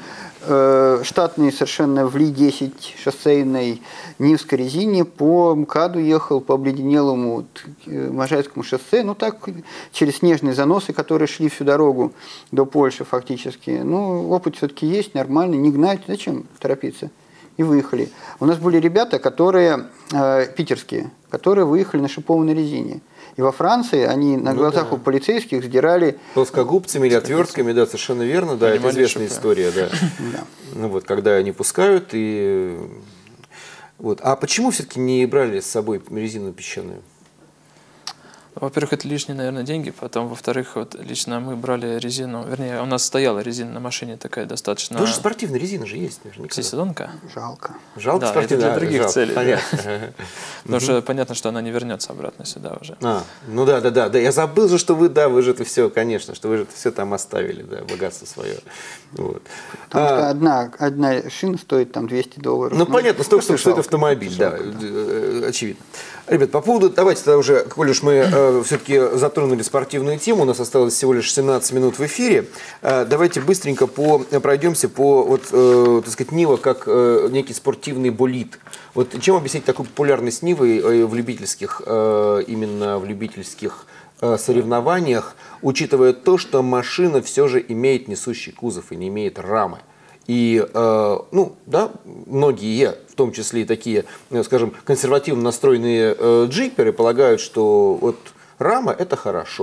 э, штатной совершенно в Ли десять шоссейной нивской резине по МКАДу ехал, по обледенелому э, Можайскому шоссе, ну так, через снежные заносы, которые шли всю дорогу до Польши фактически. Ну, опыт все-таки есть, нормально, не гнать, зачем торопиться? И выехали. У нас были ребята, которые, э, питерские, которые выехали на шипованной резине. И во Франции они на ну, глазах да. у полицейских сдирали... Плоскогубцами или отвертками, да, совершенно верно, да, это известная история, да. да. Ну вот, когда они пускают и... Вот. А почему все-таки не брали с собой резину песчаную? Во-первых, это лишние, наверное, деньги. Потом, во-вторых, вот лично мы брали резину. Вернее, у нас стояла резина на машине такая достаточно... Тоже спортивная резина же есть наверняка. Сиседонка? Жалко. Жалко да, спортивная? Это для других жалко. целей. Понятно. Да. Потому что понятно, что она не вернется обратно сюда уже. А, ну да, да, да, да. Я забыл же, что вы, да, вы же это все, конечно, что вы же это все там оставили, да, богатство свое. Вот. Потому а, что одна, одна шина стоит там двести долларов. Ну, ну понятно, столько, что стоит автомобиль, жалко, да, да, очевидно. Ребят, по поводу, давайте тогда уже, коль уж мы э, все-таки затронули спортивную тему, у нас осталось всего лишь семнадцать минут в эфире, э, давайте быстренько по, пройдемся по, вот, э, так сказать, Нива как э, некий спортивный болид. Вот чем объяснить такую популярность Нивы э, в любительских, э, именно в любительских э, соревнованиях, учитывая то, что машина все же имеет несущий кузов и не имеет рамы? И, э, ну, да, многие, в том числе и такие, скажем, консервативно настроенные э, джиперы, полагают, что вот рама – это хорошо.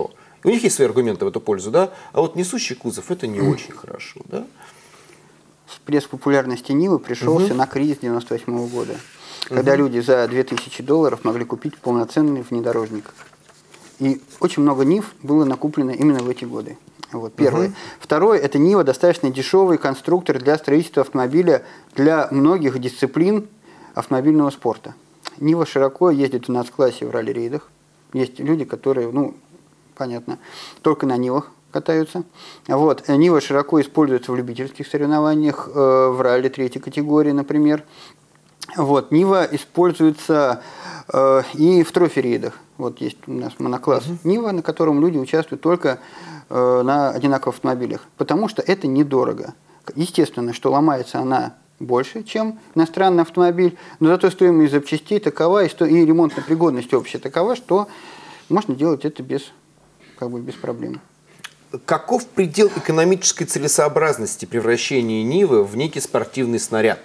У них есть свои аргументы в эту пользу, да? А вот несущий кузов – это не очень хорошо, да? Всплеск популярности Нивы пришелся угу. на кризис девяносто восьмого года, когда угу. люди за две тысячи долларов могли купить полноценный внедорожник. И очень много Нив было накуплено именно в эти годы. Вот, первое. Угу. Второе, это Нива достаточно дешевый конструктор для строительства автомобиля для многих дисциплин автомобильного спорта. Нива широко ездит в нацклассе в ралли-рейдах. Есть люди, которые, ну, понятно, только на Нивах катаются. Вот. Нива широко используется в любительских соревнованиях, э, в ралли третьей категории, например. Вот. Нива используется э, и в трофи-рейдах. Вот есть у нас монокласс uh-huh. Нива, на котором люди участвуют только э, на одинаковых автомобилях, потому что это недорого. Естественно, что ломается она больше, чем иностранный автомобиль, но зато стоимость запчастей такова, и, сто... и ремонтная пригодность общая такова, что можно делать это без, как бы, без проблем. Каков предел экономической целесообразности превращения Нивы в некий спортивный снаряд?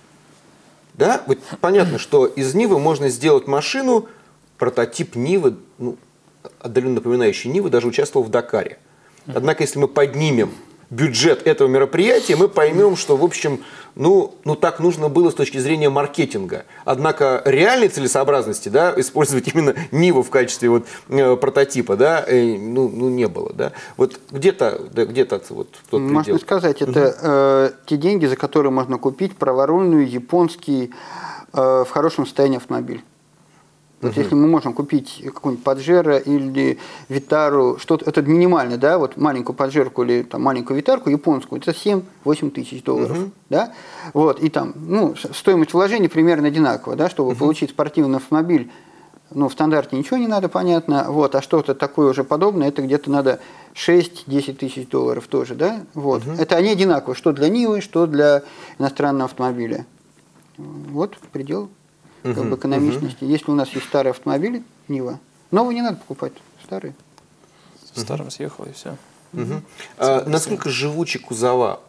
Да? Вот понятно, что из Нивы можно сделать машину, прототип Нивы, ну, отдаленно напоминающий Нивы, даже участвовал в Дакаре. Однако, если мы поднимем бюджет этого мероприятия, мы поймем, что, в общем, ну, ну так нужно было с точки зрения маркетинга. Однако реальной целесообразности, да, использовать именно Ниву в качестве вот, э, прототипа, да, э, ну, ну, не было. Да. Вот где-то, да, где-то вот тот предел. Можно сказать, это угу. э, те деньги, за которые можно купить праворульный японский э, в хорошем состоянии автомобиль. Вот uh-huh. если мы можем купить какую-нибудь Паджеро или Витару, что-то, это минимально, да, вот маленькую Паджерку или там, маленькую Витарку японскую, это семь-восемь тысяч долларов, uh-huh. да, вот, и там, ну, стоимость вложений примерно одинакова, да, чтобы uh-huh. получить спортивный автомобиль, ну, в стандарте ничего не надо, понятно, вот, а что-то такое уже подобное, это где-то надо шесть-десять тысяч долларов тоже, да, вот, uh-huh. это они одинаковые, что для Нивы, что для иностранного автомобиля, вот предел. Как бы экономичности. Uh-huh. Если у нас есть старые автомобили, Нива, новые не надо покупать, старые. Со старым съехал и все. Uh-huh. А, насколько живучи кузова?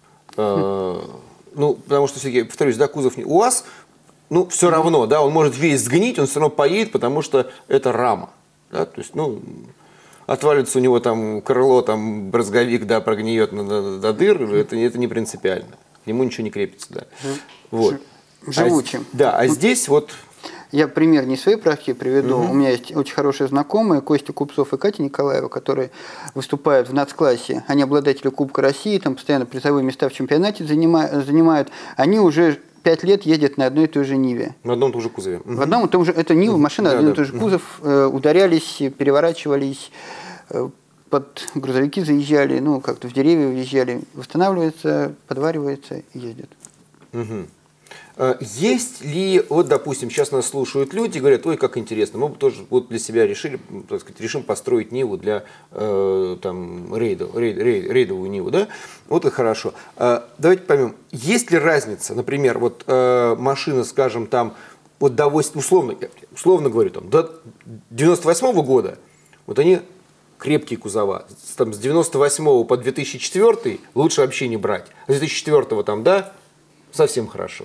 А, ну, потому что, все-таки, повторюсь, да, кузов не... У вас, ну, все равно, да, он может весь сгнить, он все равно поедет, потому что это рама. Да, то есть, ну, отвалится у него там крыло, там, брызговик, да, прогниет на, на, до дыр, это, это не принципиально. К нему ничего не крепится, да. Uh-huh. Вот. Живучим. А, да, а здесь вот... Я пример не своей практики приведу. Угу. У меня есть очень хорошие знакомые, Костя Купцов и Катя Николаева, которые выступают в нацклассе. Они обладатели Кубка России, там постоянно призовые места в чемпионате занимают. занимают. Они уже пять лет ездят на одной и той же Ниве. На одном и том же кузове. Угу. В одном и том же... Это Нива, машина, да, один и да. тот же кузов. Э, ударялись, переворачивались, э, под грузовики заезжали, ну, как-то в деревья въезжали. Восстанавливается, подваривается и ездят. Угу. Есть ли, вот, допустим, сейчас нас слушают люди и говорят, ой, как интересно, мы бы тоже вот для себя решили, так сказать, решим построить Ниву для э, там, рейдов, рейд, рейд, рейдовую Ниву, да? Вот и хорошо. А, давайте поймем, есть ли разница, например, вот э, машина, скажем, там, вот до условно, условно говорю, там, до девяносто восьмого года, вот они крепкие кузова, там, с девяносто восьмого по две тысячи четвёртый лучше вообще не брать, а с две тысячи четвёртого там, да, совсем хорошо.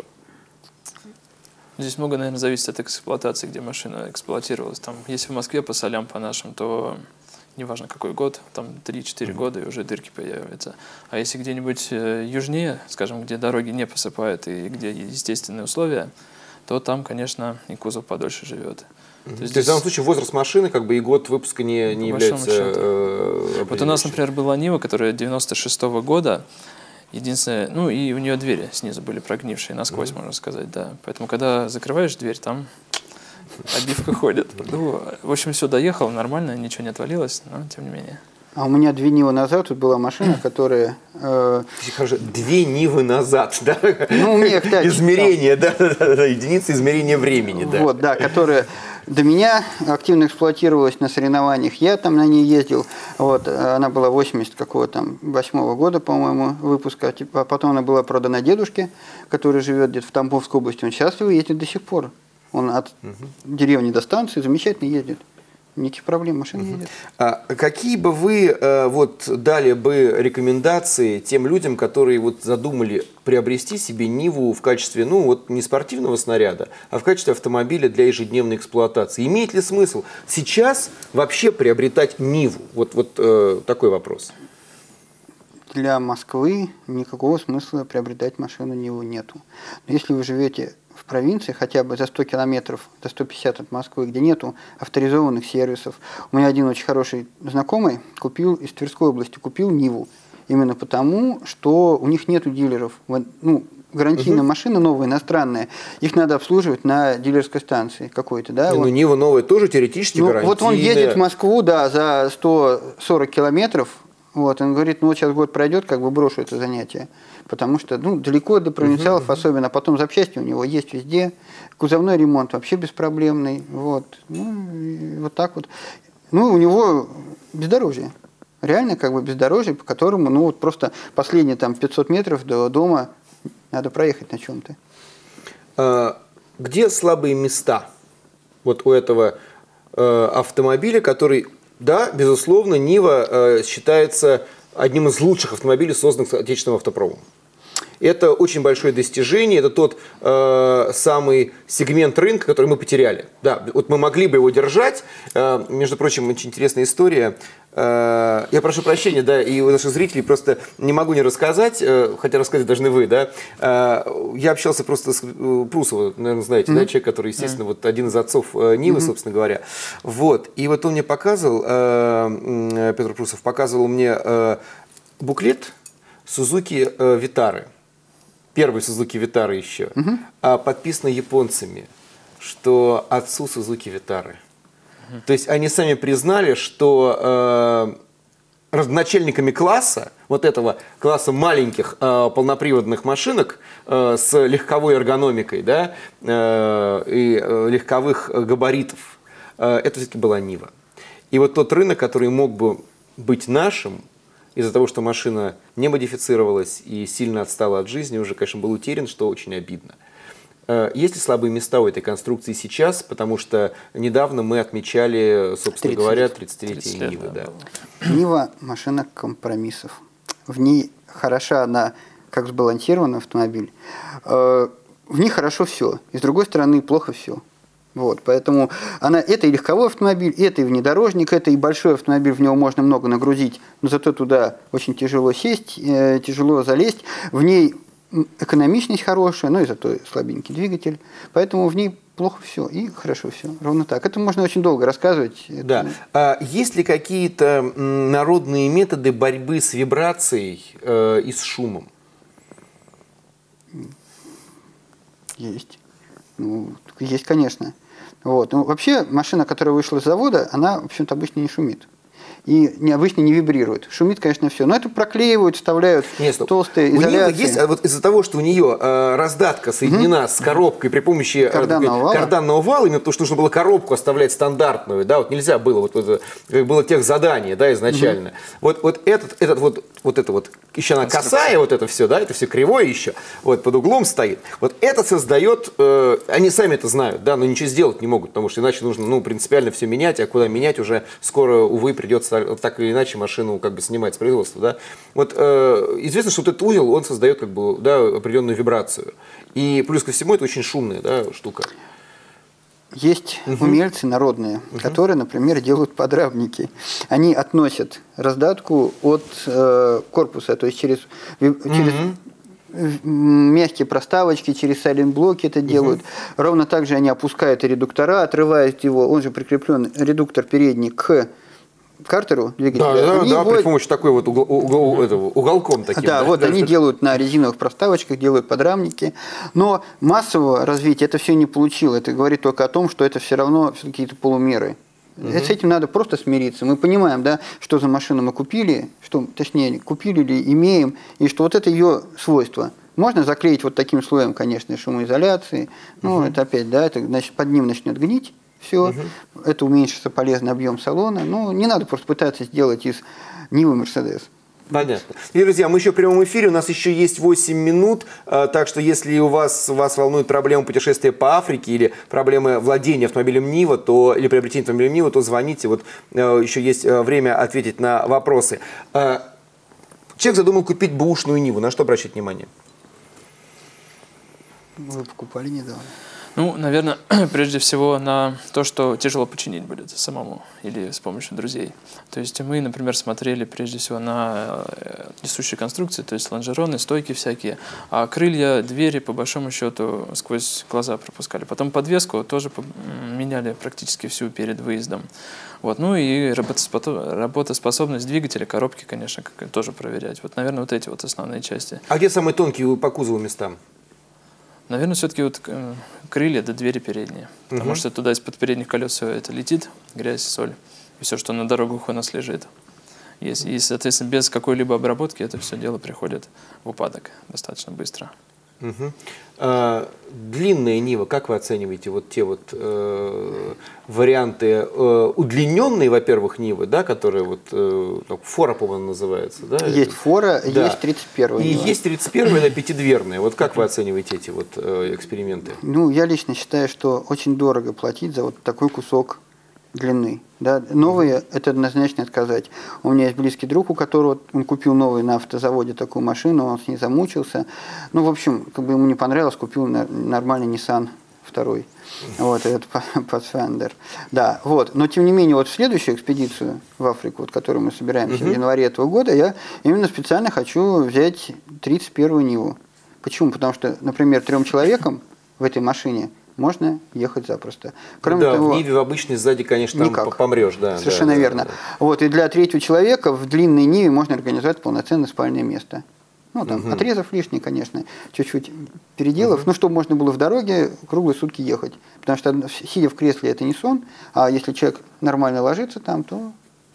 Здесь много, наверное, зависит от эксплуатации, где машина эксплуатировалась. Там, если в Москве по солям, по нашим, то неважно какой год, там три-четыре mm-hmm. года и уже дырки появятся. А если где-нибудь южнее, скажем, где дороги не посыпают и где естественные условия, то там, конечно, и кузов подольше живет. Mm-hmm. То есть, здесь... в данном случае возраст машины как бы и год выпуска не, не является... Э, вот у нас, например, была Нива, которая девяносто шестого года. Единственное, ну и у нее двери снизу были прогнившие, насквозь, mm-hmm. можно сказать, да. Поэтому, когда закрываешь дверь, там обивка ходит. Ну, в общем, все, доехал, нормально, ничего не отвалилось, но тем не менее. А у меня две Нивы назад тут была машина, которая... Э... Две Нивы назад, да? Ну, у меня, кстати... Измерение, да, да, да, единица измерения времени, да. Вот, да, которая... До меня активно эксплуатировалась на соревнованиях, я там на ней ездил, вот, она была восемьдесят какого там восьмого года, по-моему, выпуска, типа, потом она была продана дедушке, который живет где-то в Тамбовской области, он счастливый, ездит до сих пор, он от угу. деревни до станции замечательно ездит. никаких проблем, машина uh-huh. едет. А какие бы вы э, вот дали бы рекомендации тем людям, которые вот задумали приобрести себе Ниву в качестве, ну вот не спортивного снаряда, а в качестве автомобиля для ежедневной эксплуатации? Имеет ли смысл сейчас вообще приобретать Ниву? Вот, вот э, такой вопрос. Для Москвы никакого смысла приобретать машину Ниву нету. Но если вы живете в провинции, хотя бы за сто километров, за сто пятьдесят от Москвы, где нету авторизованных сервисов. У меня один очень хороший знакомый купил из Тверской области, купил Ниву. Именно потому, что у них нету дилеров. Ну, гарантийные угу. машины новые, иностранные, их надо обслуживать на дилерской станции какой-то. Да? Ну, он, Нива новая тоже теоретически ну, гарантийная. Вот он едет в Москву, да, за сто сорок километров. Вот, он говорит, ну вот сейчас год пройдет, как бы брошу это занятие. Потому что ну, далеко до провинциалов uh-huh, uh-huh. особенно. Потом запчасти у него есть везде. Кузовной ремонт вообще беспроблемный. Вот, ну, вот так вот. Ну, у него бездорожье. Реально как бы бездорожье, по которому ну, вот просто последние там, пятьсот метров до дома надо проехать на чем-то. А, где слабые места вот у этого э, автомобиля, который... Да, безусловно, Нива э, считается одним из лучших автомобилей, созданных отечественным автопромом. Это очень большое достижение, это тот э, самый сегмент рынка, который мы потеряли. Да, вот мы могли бы его держать. Э, между прочим, очень интересная история. Э, я прошу прощения, да, и у наших зрителей просто не могу не рассказать, э, хотя рассказать должны вы, да. Э, я общался просто с э, Прусовым, наверное, знаете, mm-hmm. да, человек, который, естественно, mm-hmm. вот один из отцов э, Нивы, mm-hmm. собственно говоря. Вот, и вот он мне показывал, э, Петр Прусов показывал мне э, буклет Сузуки э, Витары. Первый Сузуки Витары еще, угу. а подписано японцами, что отцу Сузуки Витары. Угу. То есть они сами признали, что э, родоначальниками класса, вот этого класса маленьких э, полноприводных машинок э, с легковой эргономикой, да, э, и э, легковых габаритов, э, это все-таки была Нива. И вот тот рынок, который мог бы быть нашим, из-за того, что машина не модифицировалась и сильно отстала от жизни, уже, конечно, был утерян, что очень обидно. Есть ли слабые места у этой конструкции сейчас? Потому что недавно мы отмечали, собственно говоря, тридцатилетие Нивы. Да. Нива – машина компромиссов. В ней хороша она, как сбалансированный автомобиль. В ней хорошо все. И с другой стороны, плохо все. Вот, поэтому она, это и легковой автомобиль, это и внедорожник, это и большой автомобиль, в него можно много нагрузить, но зато туда очень тяжело сесть, э, тяжело залезть. В ней экономичность хорошая, но и зато слабенький двигатель, поэтому в ней плохо все и хорошо все, ровно так. Это можно очень долго рассказывать. Да. Это... А есть ли какие-то народные методы борьбы с вибрацией э, и с шумом? Есть. Ну, есть, конечно. Вот. Ну, вообще, машина, которая вышла с завода, она, в общем-то, обычно не шумит. И необычно не вибрирует. Шумит, конечно, все. Но это проклеивают, вставляют Нет, толстые изоляции. У нее есть, вот из-за того, что у нее э, раздатка соединена mm-hmm. с коробкой при помощи э, карданного, вала. карданного вала, именно потому что нужно было коробку оставлять стандартную, да, вот нельзя было, вот, вот было тех задание, да, изначально. Mm-hmm. Вот, вот этот, этот вот, вот это вот, еще она косая, вот это все, да, это все кривое еще, вот под углом стоит. Вот это создает, э, они сами это знают, да, но ничего сделать не могут, потому что иначе нужно, ну, принципиально все менять, а куда менять уже скоро, увы, придется так или иначе машину как бы снимать с производства, да. Вот э, известно, что вот этот узел, он создает как бы, да, определенную вибрацию. И плюс ко всему это очень шумная, да, штука. Есть угу. умельцы народные, угу. которые, например, делают подрамники. Они относят раздатку от э, корпуса, то есть через, через угу. мягкие проставочки, через сайлент-блоки это делают. Угу. Ровно так же они опускают редуктора, отрывают его, он же прикреплен, редуктор передний, к картеру двигателя. Да, да, да при помощи такой вот угол, угол, этого, уголком таким. Да, да, вот да, они что... делают на резиновых проставочках, делают подрамники. Но массового развития это все не получило. Это говорит только о том, что это все равно какие-то полумеры. Угу. С этим надо просто смириться. Мы понимаем, да, что за машину мы купили, что, точнее, купили или имеем, и что вот это ее свойство. Можно заклеить вот таким слоем, конечно, шумоизоляции. Ну, угу. это опять, да, это значит под ним начнет гнить. Все, угу. это уменьшится полезный объем салона. Ну, не надо просто пытаться сделать из Нивы Мерседес. Понятно. И, друзья, мы еще в прямом эфире, у нас еще есть восемь минут, так что если у вас, вас волнует проблема путешествия по Африке или проблемы владения автомобилем Нива, то, или приобретения автомобиля Нива, то звоните, вот еще есть время ответить на вопросы. Человек задумал купить бэушную Ниву, на что обращать внимание? Вы покупали недавно. Ну, наверное, прежде всего на то, что тяжело починить будет самому или с помощью друзей. То есть мы, например, смотрели прежде всего на несущие конструкции, то есть лонжероны, стойки всякие, а крылья, двери, по большому счету, сквозь глаза пропускали. Потом подвеску тоже меняли практически всю перед выездом. Вот. Ну и работоспособность двигателя, коробки, конечно, тоже проверять. Вот, наверное, вот эти вот основные части. А где самые тонкие по кузову места? Наверное, все-таки вот крылья до двери передние. Потому угу. что туда из-под передних колес все это летит, грязь, соль. И все, что на дорогах у нас лежит. И, и соответственно, без какой-либо обработки это все дело приходит в упадок достаточно быстро. Угу. А, длинная Нива, как вы оцениваете вот те вот э, варианты э, удлиненные, во-первых, Нивы, да, которые вот э, фора, по-моему, называется, да? Есть фора, да. Есть тридцать первая. И Нива. Есть тридцать первая, это пятидверная. Вот как вы оцениваете эти вот э, эксперименты? Ну, я лично считаю, что очень дорого платить за вот такой кусок длины. Да? Новые, это однозначно отказать. У меня есть близкий друг, у которого он купил новый на автозаводе такую машину, он с ней замучился. Ну, в общем, как бы ему не понравилось, купил нормальный Nissan второй. Вот, этот Pathfinder. Да, вот. Но, тем не менее, вот в следующую экспедицию в Африку, вот, которую мы собираемся uh-huh. в январе этого года, я именно специально хочу взять тридцать первую Ниву. Почему? Потому что, например, трем человекам в этой машине можно ехать запросто. Кроме да, того, в Ниве в обычной сзади, конечно, там помрешь. Да, совершенно да, верно. Да, да. Вот, и для третьего человека в длинной Ниве можно организовать полноценное спальное место. Ну, там, угу. отрезав лишний, конечно, чуть-чуть переделав, угу. ну, чтобы можно было в дороге круглые сутки ехать. Потому что, сидя в кресле, это не сон, а если человек нормально ложится там, то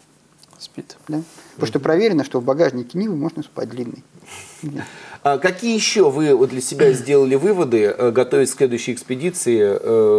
спит. Да. Потому что проверено, что в багажнике Нивы можно спать длинный. А какие еще вы вот для себя сделали выводы, готовясь к следующей экспедиции?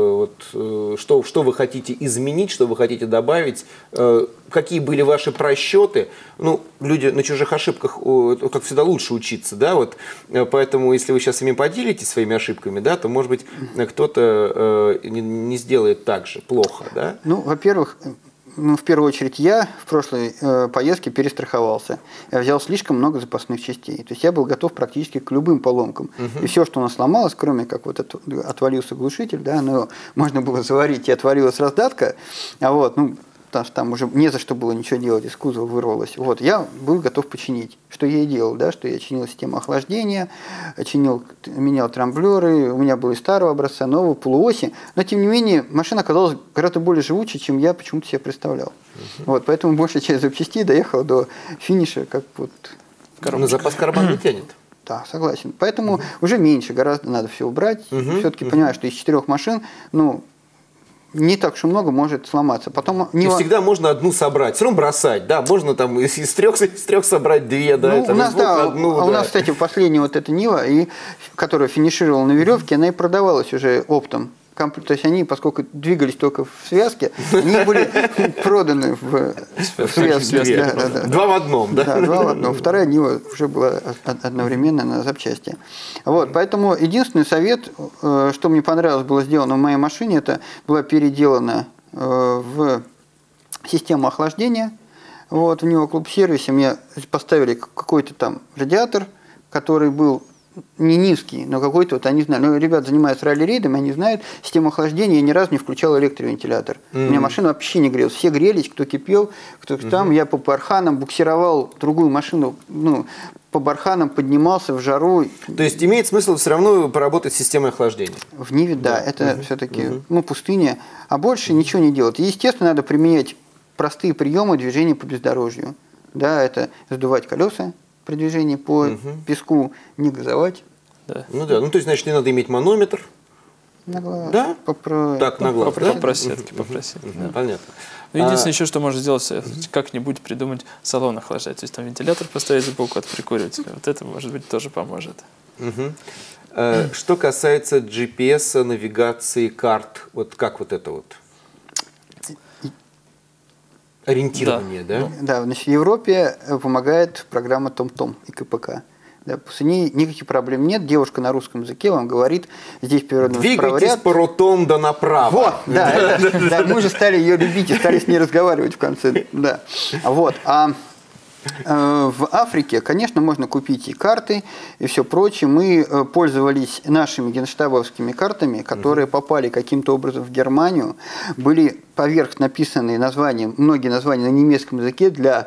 Вот, что, что вы хотите изменить, что вы хотите добавить? Какие были ваши просчеты? Ну, люди на чужих ошибках, как всегда, лучше учиться, да? Вот, поэтому, если вы сейчас ими поделитесь своими ошибками, да, то, может быть, кто-то не сделает так же плохо, да? Ну, во-первых, ну, в первую очередь, я в прошлой э, поездке перестраховался. Я взял слишком много запасных частей. То есть я был готов практически к любым поломкам. Uh-huh. И все, что у нас сломалось, кроме как вот от, отвалился глушитель, да, но можно было заварить, и отвалилась раздатка, а вот, ну, потому что там уже не за что было ничего делать, из кузова вырвалось. Вот, я был готов починить. Что я и делал, да, что я чинил систему охлаждения, чинил, менял трамблеры, у меня было и старого образца, нового, полуоси. Но, тем не менее, машина оказалась гораздо более живучей, чем я почему-то себе представлял. Uh-huh. Вот, поэтому большая часть запчастей доехала до финиша, как вот... На запас карман не тянет. Да, согласен. Поэтому uh-huh. уже меньше, гораздо надо все убрать. Uh-huh. Все-таки uh-huh. понимаю, что из четырех машин, ну, не так уж и много может сломаться. Потом не всегда можно одну собрать, все равно бросать, да, можно там из, из, трех, из трех собрать две, да, ну, это у нас, да, одну, а да. у нас, кстати, последняя вот эта Нива, и, которая финишировала на веревке, она и продавалась уже оптом. То есть они, поскольку двигались только в связке, они были проданы в, в связке. Да, да, да. Два в одном, да? Да, два в одном. Вторая Нива уже была одновременно на запчасти. Вот, поэтому единственный совет, что мне понравилось было сделано в моей машине, это была переделана в систему охлаждения. Вот, в него клуб-сервисе мне поставили какой-то там радиатор, который был не низкий, но какой-то, вот они знали. Ну, ребята занимаются ралли-рейдом, они знают, систему охлаждения я ни разу не включал электровентилятор. Mm-hmm. У меня машина вообще не грелась. Все грелись, кто кипел, кто mm-hmm. там. Я по барханам буксировал другую машину, ну, по барханам поднимался в жару. То есть имеет смысл все равно поработать с системой охлаждения? В Ниве, да. да. Это mm-hmm. все-таки mm-hmm. ну, пустыня. А больше mm-hmm. ничего не делать. И, естественно, надо применять простые приемы движения по бездорожью. Да, это сдувать колеса при движении по угу. песку, не газовать. Да. Ну да, ну то есть, значит, не надо иметь манометр. На глаз. Да? Попро... Так, на глаз, по, да? По просетке, по просетке. Угу. Да. Понятно. Ну, единственное, а... еще что можно сделать, как-нибудь придумать салон охлаждать. То есть там вентилятор поставить сбоку от прикуривателя. Вот это, может быть, тоже поможет. Угу. А, что касается джи пи эс, навигации, карт, вот как вот это вот? Ориентирование, да? Да, да, значит, в Европе помогает программа Том-Том и КПК. Да, после ней никаких проблем нет. Девушка на русском языке вам говорит, здесь природный Двигайтесь по ротондо направо. Вот, да, это, да, мы уже стали ее любить и стали с ней разговаривать в конце. Да. Вот. А э, в Африке, конечно, можно купить и карты, и все прочее. Мы э, пользовались нашими генштабовскими картами, которые попали каким-то образом в Германию. Были поверх написаны названия, многие названия на немецком языке для...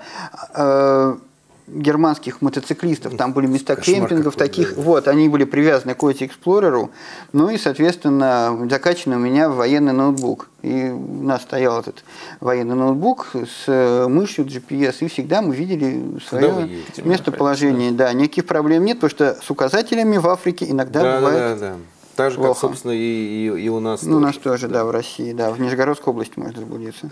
Э, германских мотоциклистов, там были места кемпингов таких, да. Вот, они были привязаны к Оти Эксплореру, ну и, соответственно, закачан у меня военный ноутбук. И у нас стоял этот военный ноутбук с мышью джи пи эс, и всегда мы видели свое местоположение. Да, никаких проблем нет, потому что с указателями в Африке иногда да, бывает... Да, да, да. Так же, плохо. Как, собственно, и, и, и у нас. Ну, тоже. У нас тоже, да, в России, да, в Нижегородской области может заблудиться.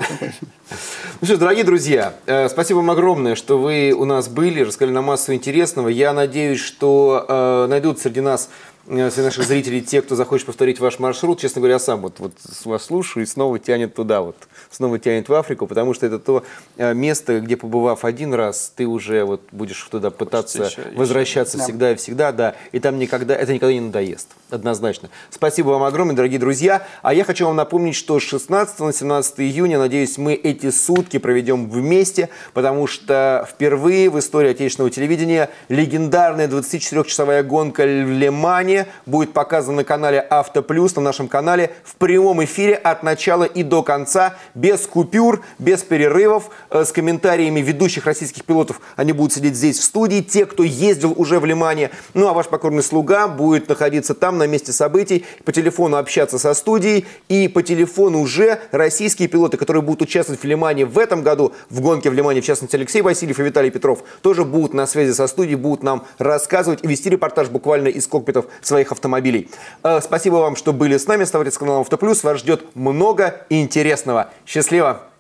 Ну что, дорогие друзья, спасибо вам огромное, что вы у нас были, рассказали нам массу интересного. Я надеюсь, что э, найдут среди нас, среди наших зрителей, те, кто захочет повторить ваш маршрут. Честно говоря, сам вот, вот вас слушаю и снова тянет туда, вот, снова тянет в Африку, потому что это то место, где, побывав один раз, ты уже вот будешь туда пытаться еще, возвращаться еще. всегда да. и всегда, да, и там никогда, это никогда не надоест, однозначно. Спасибо вам огромное, дорогие друзья. А я хочу вам напомнить, что с шестнадцатого на семнадцатое июня, надеюсь, мы эти сутки проведем вместе, потому что впервые в истории отечественного телевидения легендарная двадцатичетырёхчасовая гонка в Лимане будет показана на канале Авто Плюс, на нашем канале, в прямом эфире от начала и до конца, без купюр, без перерывов, с комментариями ведущих российских пилотов. Они будут сидеть здесь в студии, те, кто ездил уже в Лимане. Ну а ваш покорный слуга будет находиться там, на месте событий, по телефону общаться со студией, и по телефону уже российские пилоты, которые будут участвовать в Лимане в этом году, в гонке в Лимане, в частности Алексей Васильев и Виталий Петров, тоже будут на связи со студией, будут нам рассказывать и вести репортаж буквально из кокпитов своих автомобилей. Спасибо вам, что были с нами. Оставайтесь с каналом Авто Плюс. Вас ждет много интересного. Счастливо!